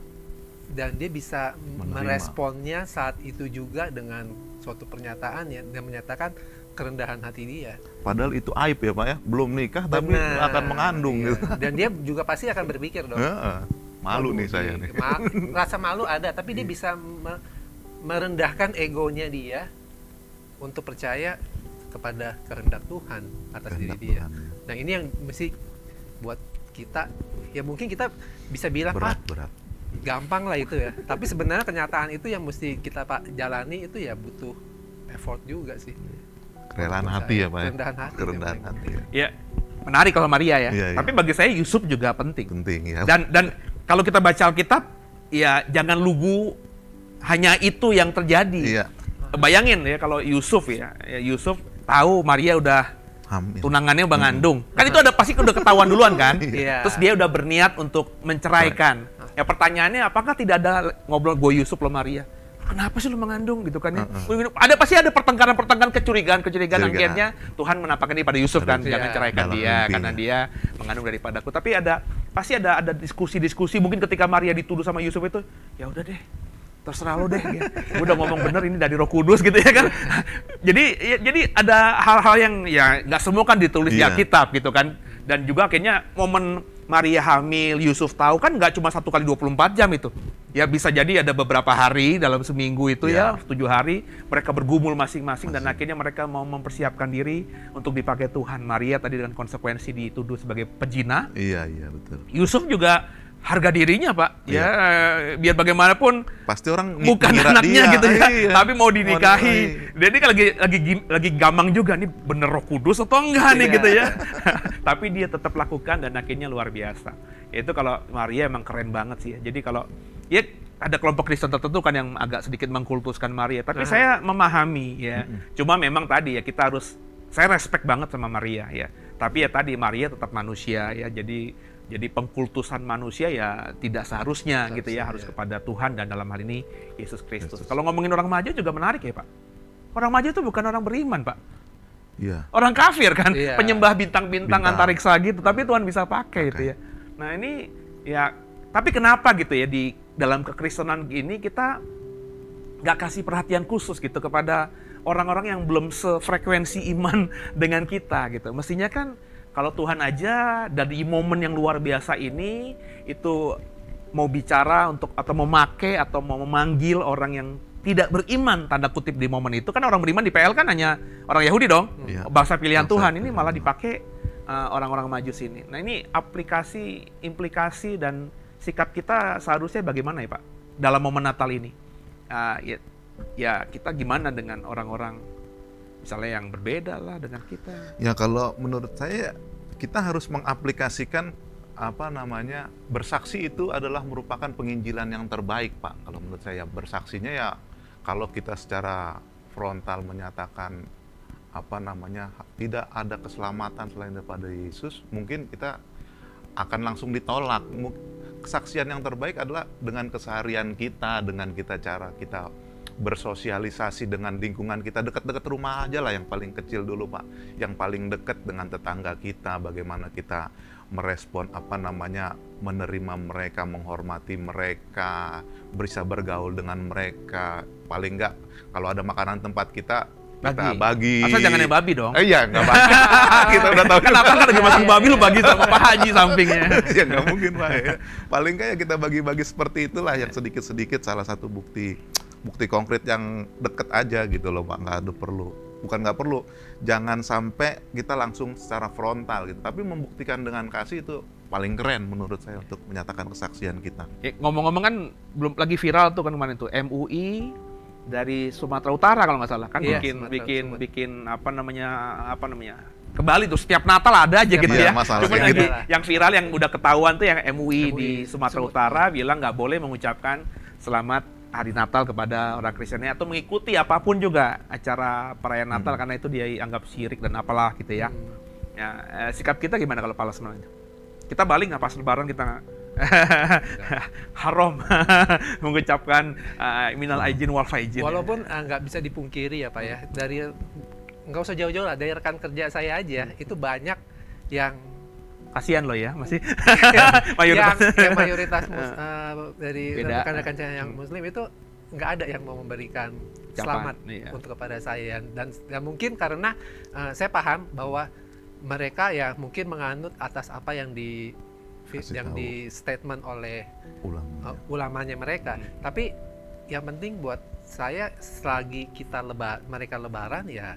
dan dia bisa menerima. meresponnya saat itu juga dengan suatu pernyataan ya, dan menyatakan kerendahan hati dia. Padahal itu aib ya Pak ya, belum nikah tapi Benar, akan mengandung iya. gitu. Dan dia juga pasti akan berpikir dong. Ya, malu Aduh, nih saya nih. Ma- rasa malu ada, tapi dia bisa me- merendahkan egonya dia untuk percaya kepada kehendak Tuhan atas Kehendak diri dia. Tuhan, ya. Nah ini yang mesti buat kita, ya mungkin kita bisa bilang berat, Pak, berat. gampang lah itu ya. Tapi sebenarnya kenyataan itu yang mesti kita Pak jalani itu ya butuh effort juga sih. Kerelaan hati ya Pak ya. Kerendahan hati. Kerendahan hati ya. Ya, menarik kalau Maria ya. Iya, iya. Tapi bagi saya Yusuf juga penting. Penting ya. Dan dan kalau kita baca Alkitab, ya jangan lugu hanya itu yang terjadi. Iya. Bayangin ya kalau Yusuf ya, ya Yusuf tahu Maria udah Hamil. tunangannya udah ngandung. Hmm. Kan itu ada pasti udah ketahuan duluan kan? Iya. Terus dia udah berniat untuk menceraikan. Ya pertanyaannya apakah tidak ada ngobrol gue Yusuf loh Maria? Kenapa sih lu mengandung gitu kan ya? Uh-uh. Ada pasti ada pertengkaran-pertengkaran, kecurigaan-kecurigaan. Akhirnya Tuhan menampakkan ini pada Yusuf kan, ya, jangan ceraikan dia mimpi. karena dia mengandung daripadaku. Tapi ada pasti ada ada diskusi-diskusi. Mungkin ketika Maria dituduh sama Yusuf itu, ya udah deh, terserah lo deh. Ya. Gue udah ngomong bener ini dari Roh Kudus gitu ya kan. jadi ya, jadi ada hal-hal yang ya nggak semua kan ditulis Iya. di Alkitab gitu kan. Dan juga akhirnya momen Maria hamil, Yusuf tahu kan nggak cuma satu kali dua puluh empat jam itu. Ya bisa jadi ada beberapa hari dalam seminggu itu ya, ya tujuh hari mereka bergumul masing-masing dan akhirnya mereka mau mempersiapkan diri untuk dipakai Tuhan. Maria tadi dengan konsekuensi dituduh sebagai pezina. Iya, iya betul. Yusuf juga harga dirinya Pak, iya. ya biar bagaimanapun pasti orang bukan anaknya dia. gitu ya, iya. tapi mau dinikahi. Mau Jadi kan lagi lagi lagi gamang juga nih bener Roh Kudus atau enggak nih iya. gitu ya. Tapi dia tetap lakukan dan akhirnya luar biasa. Itu kalau Maria emang keren banget sih ya. Jadi kalau ya ada kelompok Kristen tertentu kan yang agak sedikit mengkultuskan Maria, tapi uh-huh. saya memahami ya. Uh-huh. Cuma memang tadi ya kita harus, saya respect banget sama Maria ya. Tapi ya tadi Maria tetap manusia ya. Jadi Jadi pengkultusan manusia ya tidak seharusnya, seharusnya gitu ya, harus ya. Kepada Tuhan dan dalam hal ini Yesus Kristus. Kalau ngomongin orang Majus juga menarik ya Pak. Orang Majus itu bukan orang beriman Pak. Iya. Orang kafir kan, iya. penyembah bintang-bintang Bintang. antariksa gitu, tapi Tuhan bisa pakai okay. itu ya. Nah ini ya, tapi kenapa gitu ya di dalam kekristenan ini kita nggak kasih perhatian khusus gitu kepada orang-orang yang belum sefrekuensi iman dengan kita gitu. Mestinya kan kalau Tuhan aja dari momen yang luar biasa ini itu mau bicara untuk atau memakai atau mau memanggil orang yang tidak beriman tanda kutip di momen itu, kan orang beriman di P L kan hanya orang Yahudi dong, Iya. bangsa pilihan Bangsa Tuhan. Ini pilihan malah Tuhan. dipakai uh, orang-orang Majus ini. Nah ini aplikasi, implikasi dan sikap kita seharusnya bagaimana ya Pak dalam momen Natal ini? Uh, ya, ya kita gimana dengan orang-orang misalnya yang berbeda lah dengan kita? Ya kalau menurut saya kita harus mengaplikasikan apa namanya bersaksi itu adalah merupakan penginjilan yang terbaik Pak. Kalau menurut saya bersaksinya ya kalau kita secara frontal menyatakan apa namanya tidak ada keselamatan selain daripada Yesus, mungkin kita akan langsung ditolak. Kesaksian yang terbaik adalah dengan keseharian kita, dengan kita cara kita bersosialisasi dengan lingkungan kita, dekat-dekat rumah aja lah yang paling kecil dulu Pak, yang paling dekat dengan tetangga kita, bagaimana kita merespon apa namanya menerima mereka, menghormati mereka, bisa bergaul dengan mereka. Paling enggak kalau ada makanan tempat kita kita bagi. Asal jangan yang babi dong. Eh, iya, nggak bagi. Kita udah tahu. Kenapa kan lagi masuk babi lu bagi sama Pak Haji sampingnya. Ya nggak mungkin Pak ya. Paling kayak kita bagi-bagi seperti itulah yang sedikit-sedikit salah satu bukti bukti konkret yang deket aja gitu loh Pak. Nggak ada perlu. Bukan nggak perlu. Jangan sampai kita langsung secara frontal gitu. Tapi membuktikan dengan kasih itu paling keren menurut saya untuk menyatakan kesaksian kita. Ya, ngomong-ngomong kan belum lagi viral tuh kan kemarin tuh M U I dari Sumatera Utara kalau nggak salah kan Iya, bikin Sumatera, bikin Sumatera. bikin apa namanya apa namanya kembali tuh setiap Natal ada aja Setiap gitu Natal. ya. Iya, masalah Cuman kayak yang, gitu. di- yang viral yang udah ketahuan tuh yang M U I, M U I di Sumatera Sumut- Utara bilang nggak boleh mengucapkan selamat hari Natal kepada orang Kristennya atau mengikuti apapun juga acara perayaan Natal Hmm. karena itu dia anggap syirik dan apalah gitu ya. Hmm. Ya, eh, sikap kita gimana kalau Palas sebenarnya? Kita balik nggak pas Lebaran kita haram mengucapkan uh, minal aijin wal faizin. Walaupun ah, nggak bisa dipungkiri ya Pak ya, dari nggak usah jauh-jauh lah, dari rekan kerja saya aja itu banyak yang Kasihan lo ya, masih mayoritas, mayoritas. yang, yang mayoritas mus, eh, dari Beda. rekan-rekan saya yang Muslim itu nggak ada yang mau memberikan Ucapan, selamat iya. untuk kepada saya, dan ya mungkin karena eh, saya paham bahwa mereka ya mungkin menganut atas apa yang di Kasih yang tahu. di statement oleh Ulang. uh, ulamanya mereka. Hmm. Tapi yang penting buat saya selagi kita leba mereka lebaran ya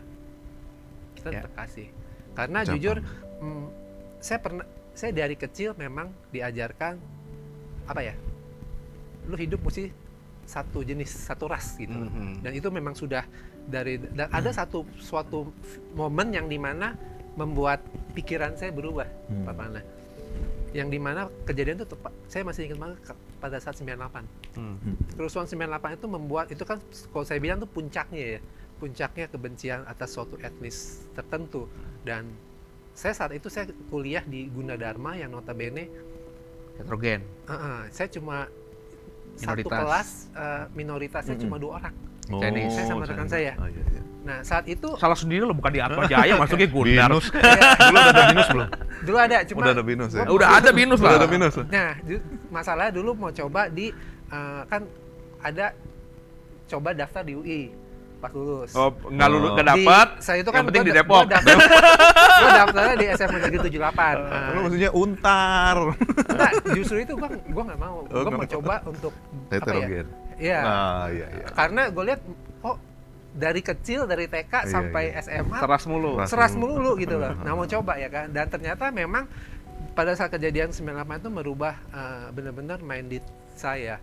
kita Ya. tetap kasih. Karena Ucapan. jujur mm, saya pernah saya dari kecil memang diajarkan apa ya? Lu hidup mesti satu jenis, satu ras gitu. Mhm. Dan itu memang sudah dari dan ada satu suatu momen yang dimana membuat pikiran saya berubah, Hmm. Pak Pana. Yang dimana kejadian itu tepat, saya masih ingat banget ke- pada saat sembilan puluh delapan. Hmm. Kerusuhan sembilan puluh delapan itu membuat, itu kan kalau saya bilang tuh puncaknya ya, puncaknya kebencian atas suatu etnis tertentu. Dan saya saat itu saya kuliah di Gunadarma yang notabene Heterogen. uh, uh, saya cuma satu Minoritas. kelas, uh, minoritasnya Mm-mm. cuma dua orang. Chinese. Saya sama rekan saya. Oh, iya, iya. Nah saat itu Salah sendiri lo, bukan di Atma Jaya masuknya Gundar. Binus. Dulu udah ada binus belum? dulu ada, cuma Udah ada binus ya? gua- Udah ada binus Udah lah. ada binus. Nah, du- masalahnya dulu mau coba di uh, kan ada coba daftar di U I pas lulus. Oh, nggak lulus, nggak Di- dapet. saya itu kan yang penting gua di da- Depok. Gua daftar, gua daftarnya di S M P Negeri tujuh puluh delapan. Nah, Lu maksudnya untar. enggak, justru itu gua gua nggak mau. Oh, Gua nggak mau mau. coba untuk apa ya? Heterogen. Iya. Ah, iya, iya. Karena gue lihat oh dari kecil dari T K Iya, sampai iya. S M A Seras mulu. Seras. seras mulu gitu loh. Nah mau coba ya kan. Dan ternyata memang pada saat kejadian sembilan puluh delapan itu merubah uh, benar-benar minded saya.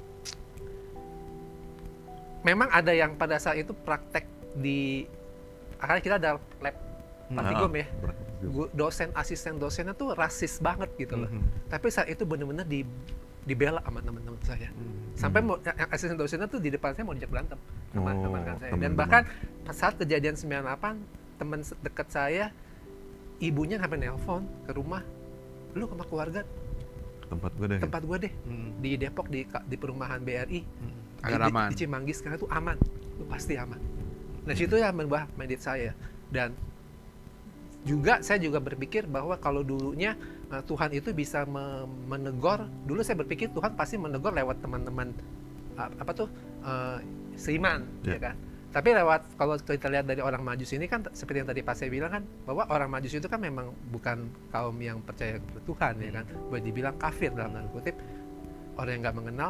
Memang ada yang pada saat itu praktek di karena kita ada lab praktikum ya. Gu- Dosen asisten dosennya tuh rasis banget gitu loh. Mhm. Tapi saat itu benar-benar di dibela sama teman-teman saya. Sampai mau, yang asisten dosennya tuh di depan saya mau diajak berantem sama Oh, teman kan saya. Dan teman-teman. bahkan pas saat kejadian sembilan puluh delapan teman se- dekat saya ibunya sampai nelpon ke rumah, lu sama keluarga Tempat gue deh. tempat gue deh Hmm. di Depok di ka- di perumahan B R I Hmm. di, Agar di- aman. di Cimanggis sekarang tuh aman, lu pasti aman. Nah situ yang merubah mindset saya. Dan juga saya juga berpikir bahwa kalau dulunya uh, Tuhan itu bisa me- menegur, dulu saya berpikir Tuhan pasti menegur lewat teman-teman uh, apa tuh uh, seiman, Ya. ya kan. Tapi lewat, kalau kita lihat dari orang Majus ini kan seperti yang tadi Pak saya bilang kan, bahwa orang Majus itu kan memang bukan kaum yang percaya kepada Tuhan ya kan, boleh dibilang kafir dalam tanda kutip, orang yang nggak mengenal,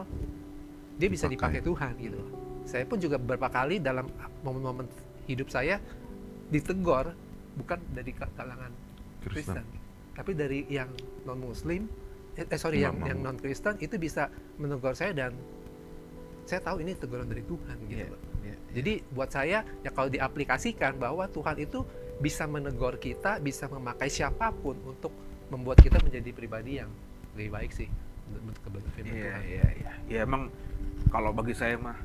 dia bisa dipakai Tuhan gitu. Saya pun juga beberapa kali dalam momen-momen hidup saya ditegur bukan dari kalangan Kristen, tapi dari yang non Muslim, eh sorry yang yang non Kristen itu bisa menegur saya dan saya tahu ini teguran dari Tuhan gitu. Yeah, yeah, yeah. Jadi buat saya ya kalau diaplikasikan bahwa Tuhan itu bisa menegur kita, bisa memakai siapapun untuk membuat kita menjadi pribadi yang lebih baik sih untuk kebenaran firman Iya, Tuhan. iya, iya. Ya emang kalau bagi saya mah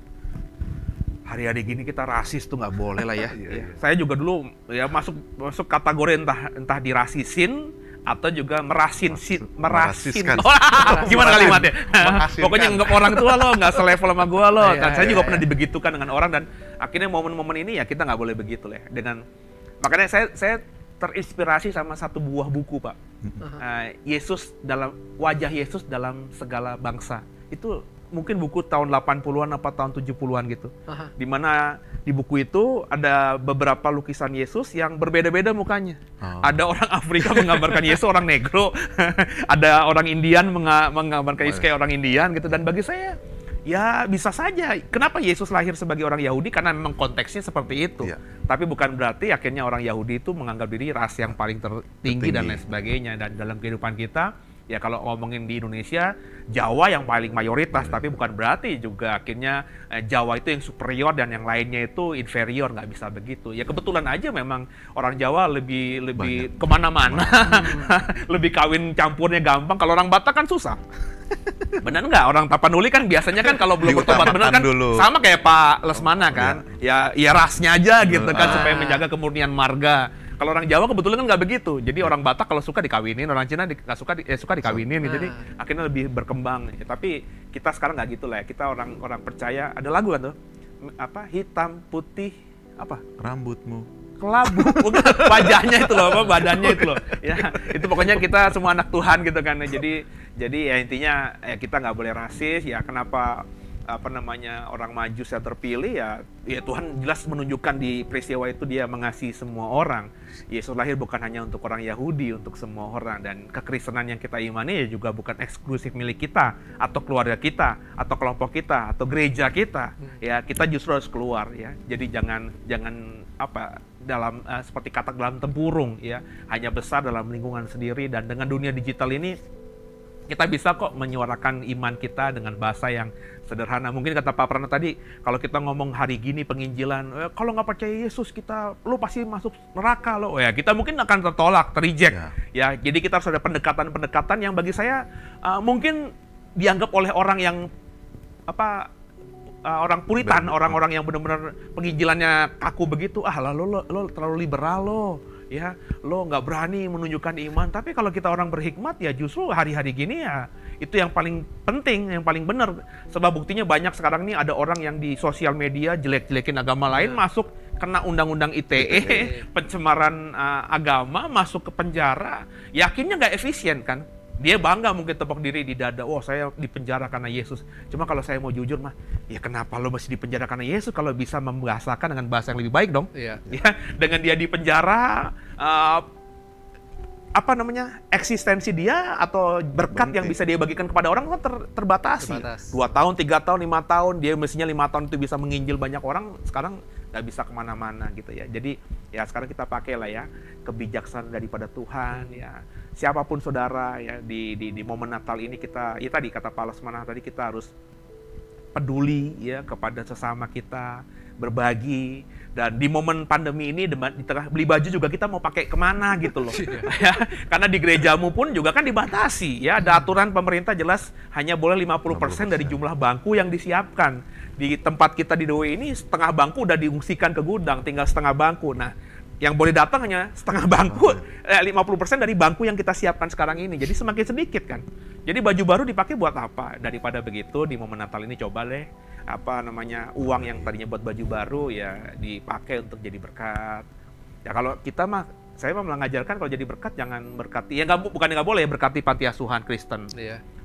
hari-hari gini kita rasis tuh nggak boleh lah ya. Iya, Ya. iya. Saya juga dulu ya masuk masuk kategori entah entah dirasisin atau juga merasin si, merasin. Merasiskan. Oh, gimana kalimatnya? Mengasingkan. Pokoknya nganggap orang tua lo nggak selevel sama gua lo. Iya, Dan saya iya, juga iya. pernah dibegitukan dengan orang dan akhirnya momen-momen ini ya kita nggak boleh begitu lah. Ya. Dengan makanya saya saya terinspirasi sama satu buah buku Pak. Uh, Yesus dalam wajah Yesus dalam segala bangsa. Itu mungkin buku tahun delapan puluhan apa tahun tujuh puluhan gitu. Aha. Di mana di buku itu ada beberapa lukisan Yesus yang berbeda-beda mukanya. Oh. Ada orang Afrika menggambarkan Yesus orang negro, ada orang Indian menga- menggambarkan Yesus kayak orang Indian gitu. Dan bagi saya ya bisa saja. Kenapa Yesus lahir sebagai orang Yahudi? Karena memang konteksnya seperti itu. Iya. Tapi bukan berarti akhirnya orang Yahudi itu menganggap diri ras yang paling tertinggi dan Tertinggi. lain sebagainya. Dan dalam kehidupan kita ya kalau ngomongin di Indonesia, Jawa yang paling mayoritas, tapi bukan berarti juga akhirnya eh, Jawa itu yang superior dan yang lainnya itu inferior, nggak bisa begitu. Ya kebetulan aja memang orang Jawa lebih lebih kemana-mana, lebih kawin campurnya gampang. Kalau orang Batak kan susah. Benar nggak? Orang Tapanuli kan biasanya kan kalau belum bertobat benar kan dulu. sama kayak Pak Lesmana kan, ya ya rasnya aja gitu kan Ah. supaya menjaga kemurnian marga. Kalau orang Jawa kebetulan kan nggak begitu. Jadi orang Batak kalau suka dikawinin, orang Cina di- nggak suka di, eh, suka dikawinin. Gitu. Jadi Ah. akhirnya lebih berkembang. Ya, tapi kita sekarang nggak gitu lah. Ya. Kita orang-orang percaya. Ada lagu kan tuh, M- apa hitam putih apa Rambutmu. kelabu, bukan wajahnya itu loh, apa badannya itu loh. Ya itu pokoknya kita semua anak Tuhan gitu kan. Jadi jadi ya intinya ya kita nggak boleh rasis. Ya kenapa apa namanya orang Majus yang terpilih ya ya Tuhan jelas menunjukkan di peristiwa itu dia mengasihi semua orang. Yesus lahir bukan hanya untuk orang Yahudi, untuk semua orang, dan kekristenan yang kita imani ya juga bukan eksklusif milik kita atau keluarga kita atau kelompok kita atau gereja kita. Ya kita justru harus keluar ya. Jadi jangan jangan apa dalam eh, seperti katak dalam tempurung ya, hanya besar dalam lingkungan sendiri. Dan dengan dunia digital ini kita bisa kok menyuarakan iman kita dengan bahasa yang sederhana. Mungkin kata Pak Prana tadi, kalau kita ngomong hari gini penginjilan, eh, kalau nggak percaya Yesus kita, lu pasti masuk neraka lo. Ya kita mungkin akan tertolak, terreject. Ya. Ya, jadi kita harus ada pendekatan-pendekatan yang bagi saya uh, mungkin dianggap oleh orang yang apa uh, orang puritan, Ber- orang-orang yang benar-benar penginjilannya kaku begitu. Ah, lalu lo, lo terlalu liberal lo. Ya, lo nggak berani menunjukkan iman. Tapi kalau kita orang berhikmat ya justru hari-hari gini ya itu yang paling penting, yang paling benar. Sebab buktinya banyak sekarang nih ada orang yang di sosial media jelek-jelekin agama lain, masuk kena undang-undang I T E, pencemaran uh, agama, masuk ke penjara. Yakinnya nggak efisien kan? Dia bangga mungkin tepok diri di dada, oh saya dipenjara karena Yesus. Cuma kalau saya mau jujur mah, ya kenapa lo masih dipenjara karena Yesus kalau bisa membahasakan dengan bahasa yang lebih baik dong? Iya. Ya, dengan dia di penjara, uh, apa namanya eksistensi dia atau berkat yang bisa dia bagikan kepada orang kan ter- terbatasi. Terbatas. Dua tahun, tiga tahun, lima tahun, dia mestinya lima tahun itu bisa menginjil banyak orang, sekarang nggak bisa kemana-mana gitu ya. Jadi ya sekarang kita pakai lah ya kebijaksanaan daripada Tuhan ya. Siapapun saudara ya di, di di momen Natal ini kita, ya tadi kata Pak Lesmana tadi kita harus peduli ya kepada sesama kita, berbagi. Dan di momen pandemi ini di tengah beli baju juga kita mau pakai kemana gitu loh ya, karena di gerejamu pun juga kan dibatasi ya, ada aturan pemerintah jelas hanya boleh lima puluh persen dari jumlah bangku yang disiapkan. Di tempat kita di D O W ini setengah bangku udah diungsikan ke gudang, tinggal setengah bangku. Nah yang boleh datang hanya setengah bangku, eh, lima puluh persen dari bangku yang kita siapkan sekarang ini. Jadi semakin sedikit kan. Jadi baju baru dipakai buat apa? Daripada begitu di momen Natal ini coba deh apa namanya uang yang tadinya buat baju baru ya dipakai untuk jadi berkat. Ya kalau kita mah saya mah mengajarkan kalau jadi berkat jangan berkati ya nggak bukan nggak boleh ya berkati panti asuhan Kristen. Iya.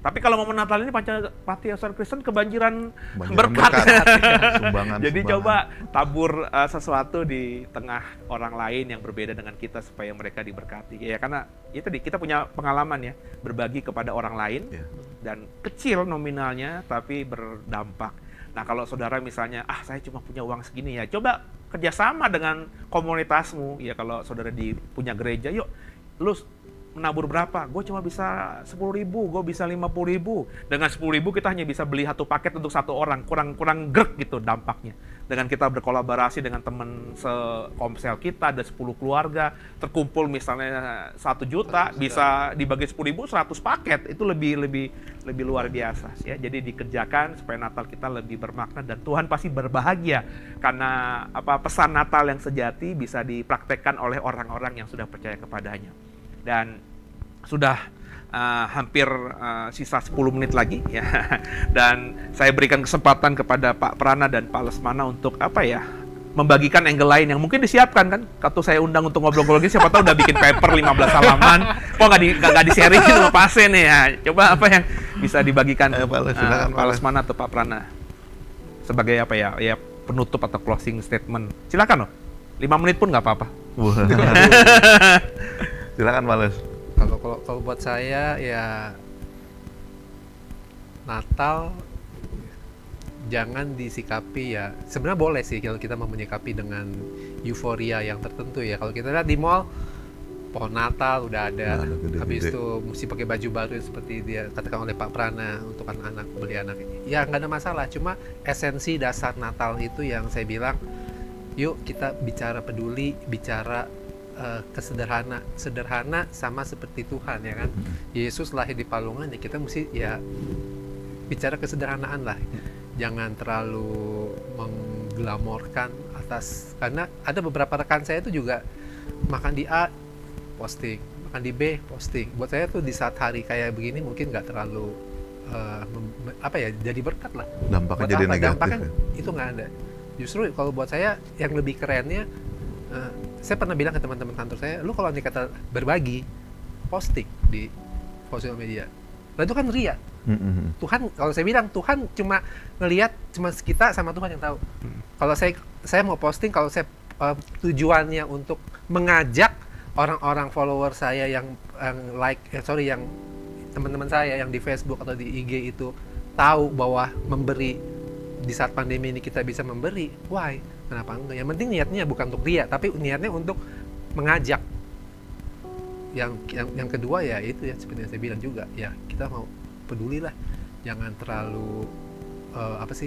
Tapi kalau momen Natal ini Panti Asuhan Kristen kebanjiran Banjiran berkat. berkat. Sumbangan, Jadi sumbangan. coba tabur uh, sesuatu di tengah orang lain yang berbeda dengan kita supaya mereka diberkati. Ya karena itu tadi kita punya pengalaman ya, berbagi kepada orang lain Ya. dan kecil nominalnya tapi berdampak. Nah kalau saudara misalnya, ah saya cuma punya uang segini ya, coba kerjasama dengan komunitasmu. Ya kalau saudara di punya gereja, yuk lu menabur berapa? Gue cuma bisa sepuluh ribu, gue bisa lima puluh ribu. Dengan sepuluh ribu kita hanya bisa beli satu paket untuk satu orang, kurang kurang grek gitu dampaknya. Dengan kita berkolaborasi dengan teman sekomsel kita, ada sepuluh keluarga, terkumpul misalnya satu juta, bisa dibagi sepuluh ribu, seratus paket, itu lebih lebih lebih luar biasa ya. Jadi dikerjakan supaya Natal kita lebih bermakna dan Tuhan pasti berbahagia karena apa pesan Natal yang sejati bisa dipraktekkan oleh orang-orang yang sudah percaya kepadanya. Dan sudah uh, hampir uh, sisa sepuluh menit lagi ya. Dan saya berikan kesempatan kepada Pak Prana dan Pak Lesmana untuk apa ya? Membagikan angle lain yang mungkin disiapkan kan. Waktu saya undang untuk ngobrol-ngobrol gini, siapa tahu udah bikin paper lima belas halaman. Kok nggak di nggak di-sharing sama pasien nih ya. Coba apa yang bisa dibagikan Eh, Pak Les, silakan, uh, Pak Pak Les. Lesmana atau Pak Prana sebagai apa ya? Ya penutup atau closing statement. Silakan loh. lima menit pun nggak apa-apa. Wah. Silakan Pak Les. Kalau kalau kalau buat saya ya Natal jangan disikapi ya. Sebenarnya boleh sih kalau kita mau menyikapi dengan euforia yang tertentu ya. Kalau kita lihat di mall pohon Natal udah ada, Udah ada gede-gede. habis itu mesti pakai baju baru seperti dia katakan oleh Pak Prana untuk anak-anak beli anak. Ya nggak ada masalah. Cuma esensi dasar Natal itu yang saya bilang, yuk kita bicara peduli, bicara Uh, kesederhana, sederhana sama seperti Tuhan ya kan. Yesus lahir di palungan ya kita mesti ya bicara kesederhanaan lah. Jangan terlalu mengglamorkan atas, karena ada beberapa rekan saya itu juga makan di A posting, makan di B posting. Buat saya tuh di saat hari kayak begini mungkin nggak terlalu uh, mem- apa ya jadi berkat lah. Dampaknya Buat jadi apa? negatif. Dampaknya Ya. itu nggak ada. Justru kalau buat saya yang lebih kerennya, uh, saya pernah bilang ke teman-teman kantor saya, lu kalau nih kata berbagi, posting di sosial media, nah itu kan ria. Mm-mm. Tuhan, kalau saya bilang Tuhan cuma ngelihat cuma kita sama Tuhan yang tahu. Hmm. Kalau saya saya mau posting, kalau saya uh, tujuannya untuk mengajak orang-orang follower saya yang, yang like, eh, sorry yang teman-teman saya yang di Facebook atau di I G itu tahu bahwa memberi di saat pandemi ini kita bisa memberi, why? Kenapa enggak? Yang penting niatnya bukan untuk ria, tapi niatnya untuk mengajak. Yang yang, yang kedua ya itu ya seperti yang saya bilang juga, ya kita mau pedulilah, jangan terlalu uh, apa sih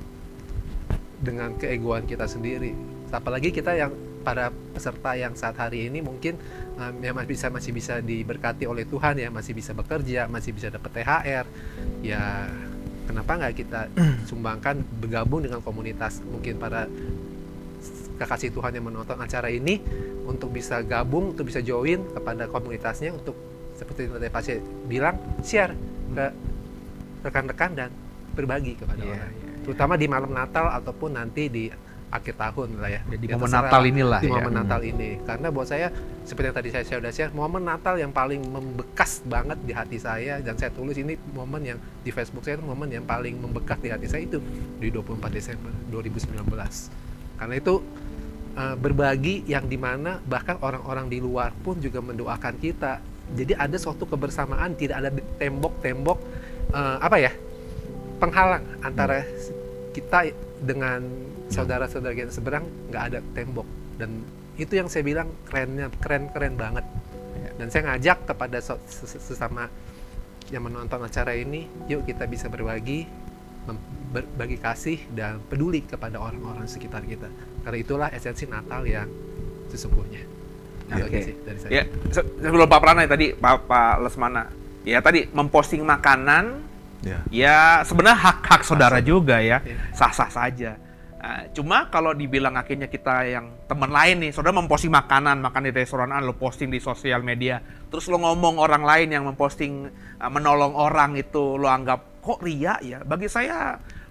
dengan keegoan kita sendiri. Apalagi kita yang para peserta yang saat hari ini mungkin um, ya masih bisa masih bisa diberkati oleh Tuhan ya, masih bisa bekerja, masih bisa dapat T H R. Ya kenapa nggak kita sumbangkan bergabung dengan komunitas mungkin para kekasih Tuhan yang menonton acara ini untuk bisa gabung, untuk bisa join kepada komunitasnya untuk seperti yang tadi Pak Syed bilang, share ke rekan-rekan dan berbagi kepada Iya, orang. iya, iya. Terutama di malam Natal ataupun nanti di akhir tahun lah ya. Di Ya momen terserah Natal lah, inilah di ya. momen Hmm. Natal ini. Karena buat saya seperti yang tadi saya, saya udah share, momen Natal yang paling membekas banget di hati saya, dan saya tulis ini momen yang di Facebook saya itu momen yang paling membekas di hati saya itu di dua puluh empat Desember dua ribu sembilan belas. Karena itu uh, berbagi yang dimana bahkan orang-orang di luar pun juga mendoakan kita. Jadi ada suatu kebersamaan, tidak ada tembok-tembok uh, apa ya penghalang antara kita dengan saudara-saudara kita seberang, nggak ada tembok. Dan itu yang saya bilang kerennya, keren-keren banget. Dan saya ngajak kepada sesama yang menonton acara ini, yuk kita bisa berbagi, berbagi kasih dan peduli kepada orang-orang sekitar kita. Karena itulah esensi Natal yang sesungguhnya. Nah, Oke. okay. sih dari saya. Ya, se- sebelum Pak Prana tadi, Pak, Pak Lesmana, ya tadi memposting makanan, Ya. ya sebenarnya hak-hak saudara juga ya, Iya. sah-sah saja. Nah, cuma kalau dibilang akhirnya kita yang teman lain nih, saudara memposting makanan, makan di restoran, lo posting di sosial media, terus lo ngomong orang lain yang memposting uh, menolong orang itu, lo anggap kok ria ya? Bagi saya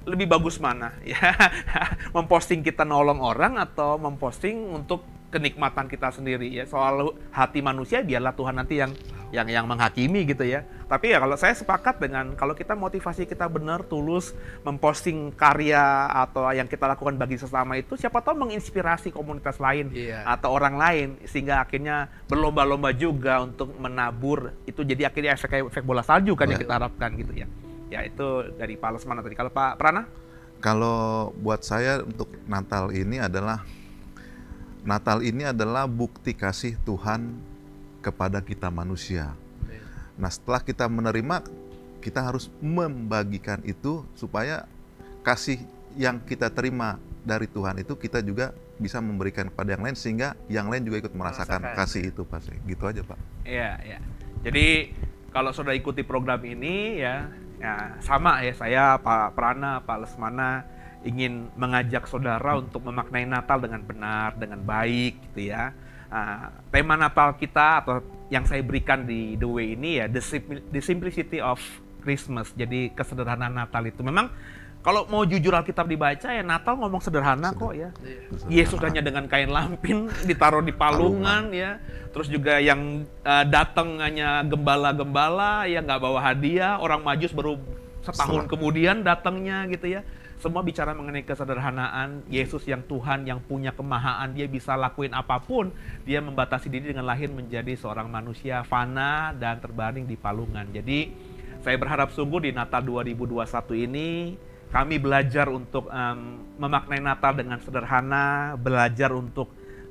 lebih bagus mana ya? Memposting kita nolong orang atau memposting untuk kenikmatan kita sendiri ya? Soal hati manusia biarlah Tuhan nanti yang yang yang menghakimi gitu ya. Tapi ya kalau saya sepakat dengan kalau kita motivasi kita benar tulus memposting karya atau yang kita lakukan bagi sesama itu, siapa tahu menginspirasi komunitas lain Iya. atau orang lain sehingga akhirnya berlomba-lomba juga untuk menabur. Itu jadi akhirnya efek efek bola salju kan yang kita harapkan gitu ya. Ya itu dari Pak Lesmana tadi. Kalau Pak Prana? Kalau buat saya untuk Natal ini adalah Natal ini adalah bukti kasih Tuhan kepada kita manusia. Nah, setelah kita menerima, kita harus membagikan itu supaya kasih yang kita terima dari Tuhan itu kita juga bisa memberikan kepada yang lain sehingga yang lain juga ikut merasakan, merasakan. kasih itu pasti. Gitu aja, Pak. Iya, iya. Jadi kalau sudah ikuti program ini ya, ya sama ya, saya Pak Prana, Pak Lesmana ingin mengajak saudara untuk memaknai Natal dengan benar, dengan baik gitu ya. Uh, tema Natal kita atau yang saya berikan di The Way ini ya the, simpl the simplicity of Christmas. Jadi kesederhanaan Natal itu memang kalau mau jujur Alkitab dibaca ya Natal ngomong sederhana Seder kok ya. Sederhana. Yesus hanya dengan kain lampin ditaruh di palungan, palungan. ya. Terus juga yang uh, datang hanya gembala-gembala ya nggak bawa hadiah. Orang Majus baru setahun Setelah. kemudian datangnya gitu ya. Semua bicara mengenai kesederhanaan, Yesus yang Tuhan, yang punya kemahaan, dia bisa lakuin apapun. Dia membatasi diri dengan lahir menjadi seorang manusia fana dan terbaring di palungan. Jadi saya berharap sungguh di Natal dua ribu dua puluh satu ini, kami belajar untuk um, memaknai Natal dengan sederhana, belajar untuk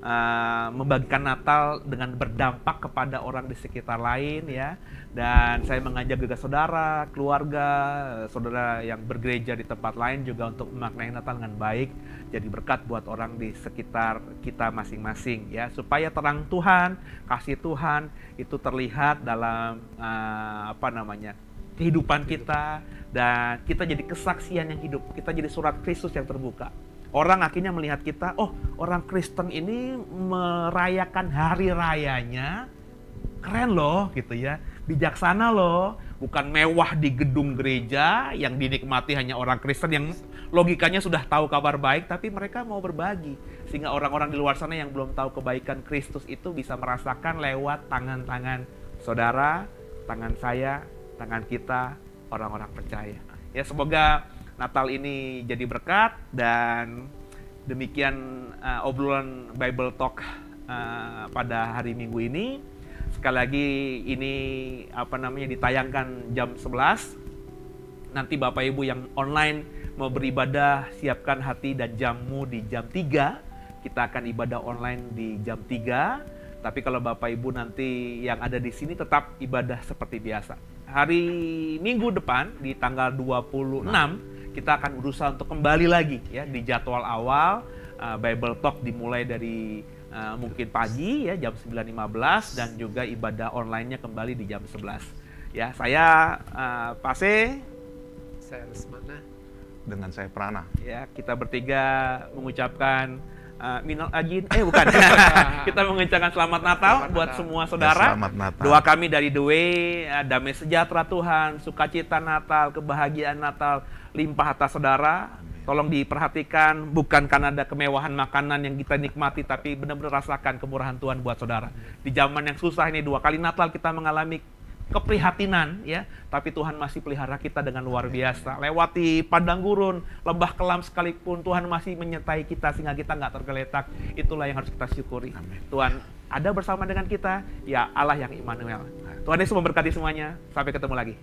uh, membagikan Natal dengan berdampak kepada orang di sekitar lain ya. Dan saya mengajak juga saudara, keluarga, saudara yang bergereja di tempat lain juga untuk memaknai Natal dengan baik, jadi berkat buat orang di sekitar kita masing-masing ya, supaya terang Tuhan, kasih Tuhan itu terlihat dalam uh, apa namanya kehidupan kita, dan kita jadi kesaksian yang hidup, kita jadi surat Kristus yang terbuka. Orang akhirnya melihat kita, oh orang Kristen ini merayakan hari rayanya keren loh gitu ya, bijaksana loh, bukan mewah di gedung gereja yang dinikmati hanya orang Kristen yang logikanya sudah tahu kabar baik, tapi mereka mau berbagi sehingga orang-orang di luar sana yang belum tahu kebaikan Kristus itu bisa merasakan lewat tangan-tangan saudara, tangan saya, tangan kita, orang-orang percaya. Ya semoga Natal ini jadi berkat, dan demikian uh, obrolan Bible Talk uh, pada hari Minggu ini. Sekali lagi ini apa namanya ditayangkan jam sebelas. Nanti Bapak Ibu yang online mau beribadah, siapkan hati dan jammu di jam tiga. Kita akan ibadah online di jam tiga. Tapi kalau Bapak Ibu nanti yang ada di sini tetap ibadah seperti biasa. Hari Minggu depan di tanggal dua puluh enam kita akan berusaha untuk kembali lagi ya di jadwal awal. uh, Bible Talk dimulai dari Uh, mungkin pagi ya jam sembilan lima belas, dan juga ibadah online-nya kembali di jam sebelas. Ya, saya uh, Pase, saya Lesmana, dengan saya Prana. Ya, kita bertiga mengucapkan uh, minal ajin, eh bukan. Kita mengucapkan selamat Natal selamat buat Natal. semua saudara. Ya, selamat Natal. Doa kami dari The Way, uh, damai sejahtera Tuhan, sukacita Natal, kebahagiaan Natal limpah atas saudara. Tolong diperhatikan, bukan karena ada kemewahan makanan yang kita nikmati, tapi benar-benar rasakan kemurahan Tuhan buat saudara. Di zaman yang susah ini, dua kali Natal kita mengalami keprihatinan, ya, tapi Tuhan masih pelihara kita dengan luar biasa. Lewati padang gurun, lembah kelam sekalipun, Tuhan masih menyertai kita sehingga kita nggak tergeletak. Itulah yang harus kita syukuri. Amin. Tuhan ada bersama dengan kita, ya Allah yang Immanuel. Tuhan Yesus memberkati semuanya. Sampai ketemu lagi.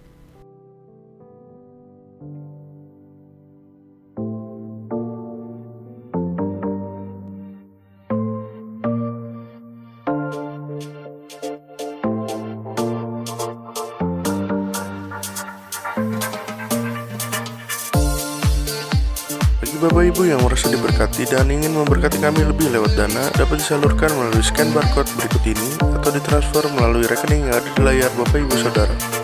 Bapak Ibu yang merasa diberkati dan ingin memberkati kami lebih lewat dana, dapat disalurkan melalui scan barcode berikut ini atau ditransfer melalui rekening yang ada di layar Bapak Ibu Saudara.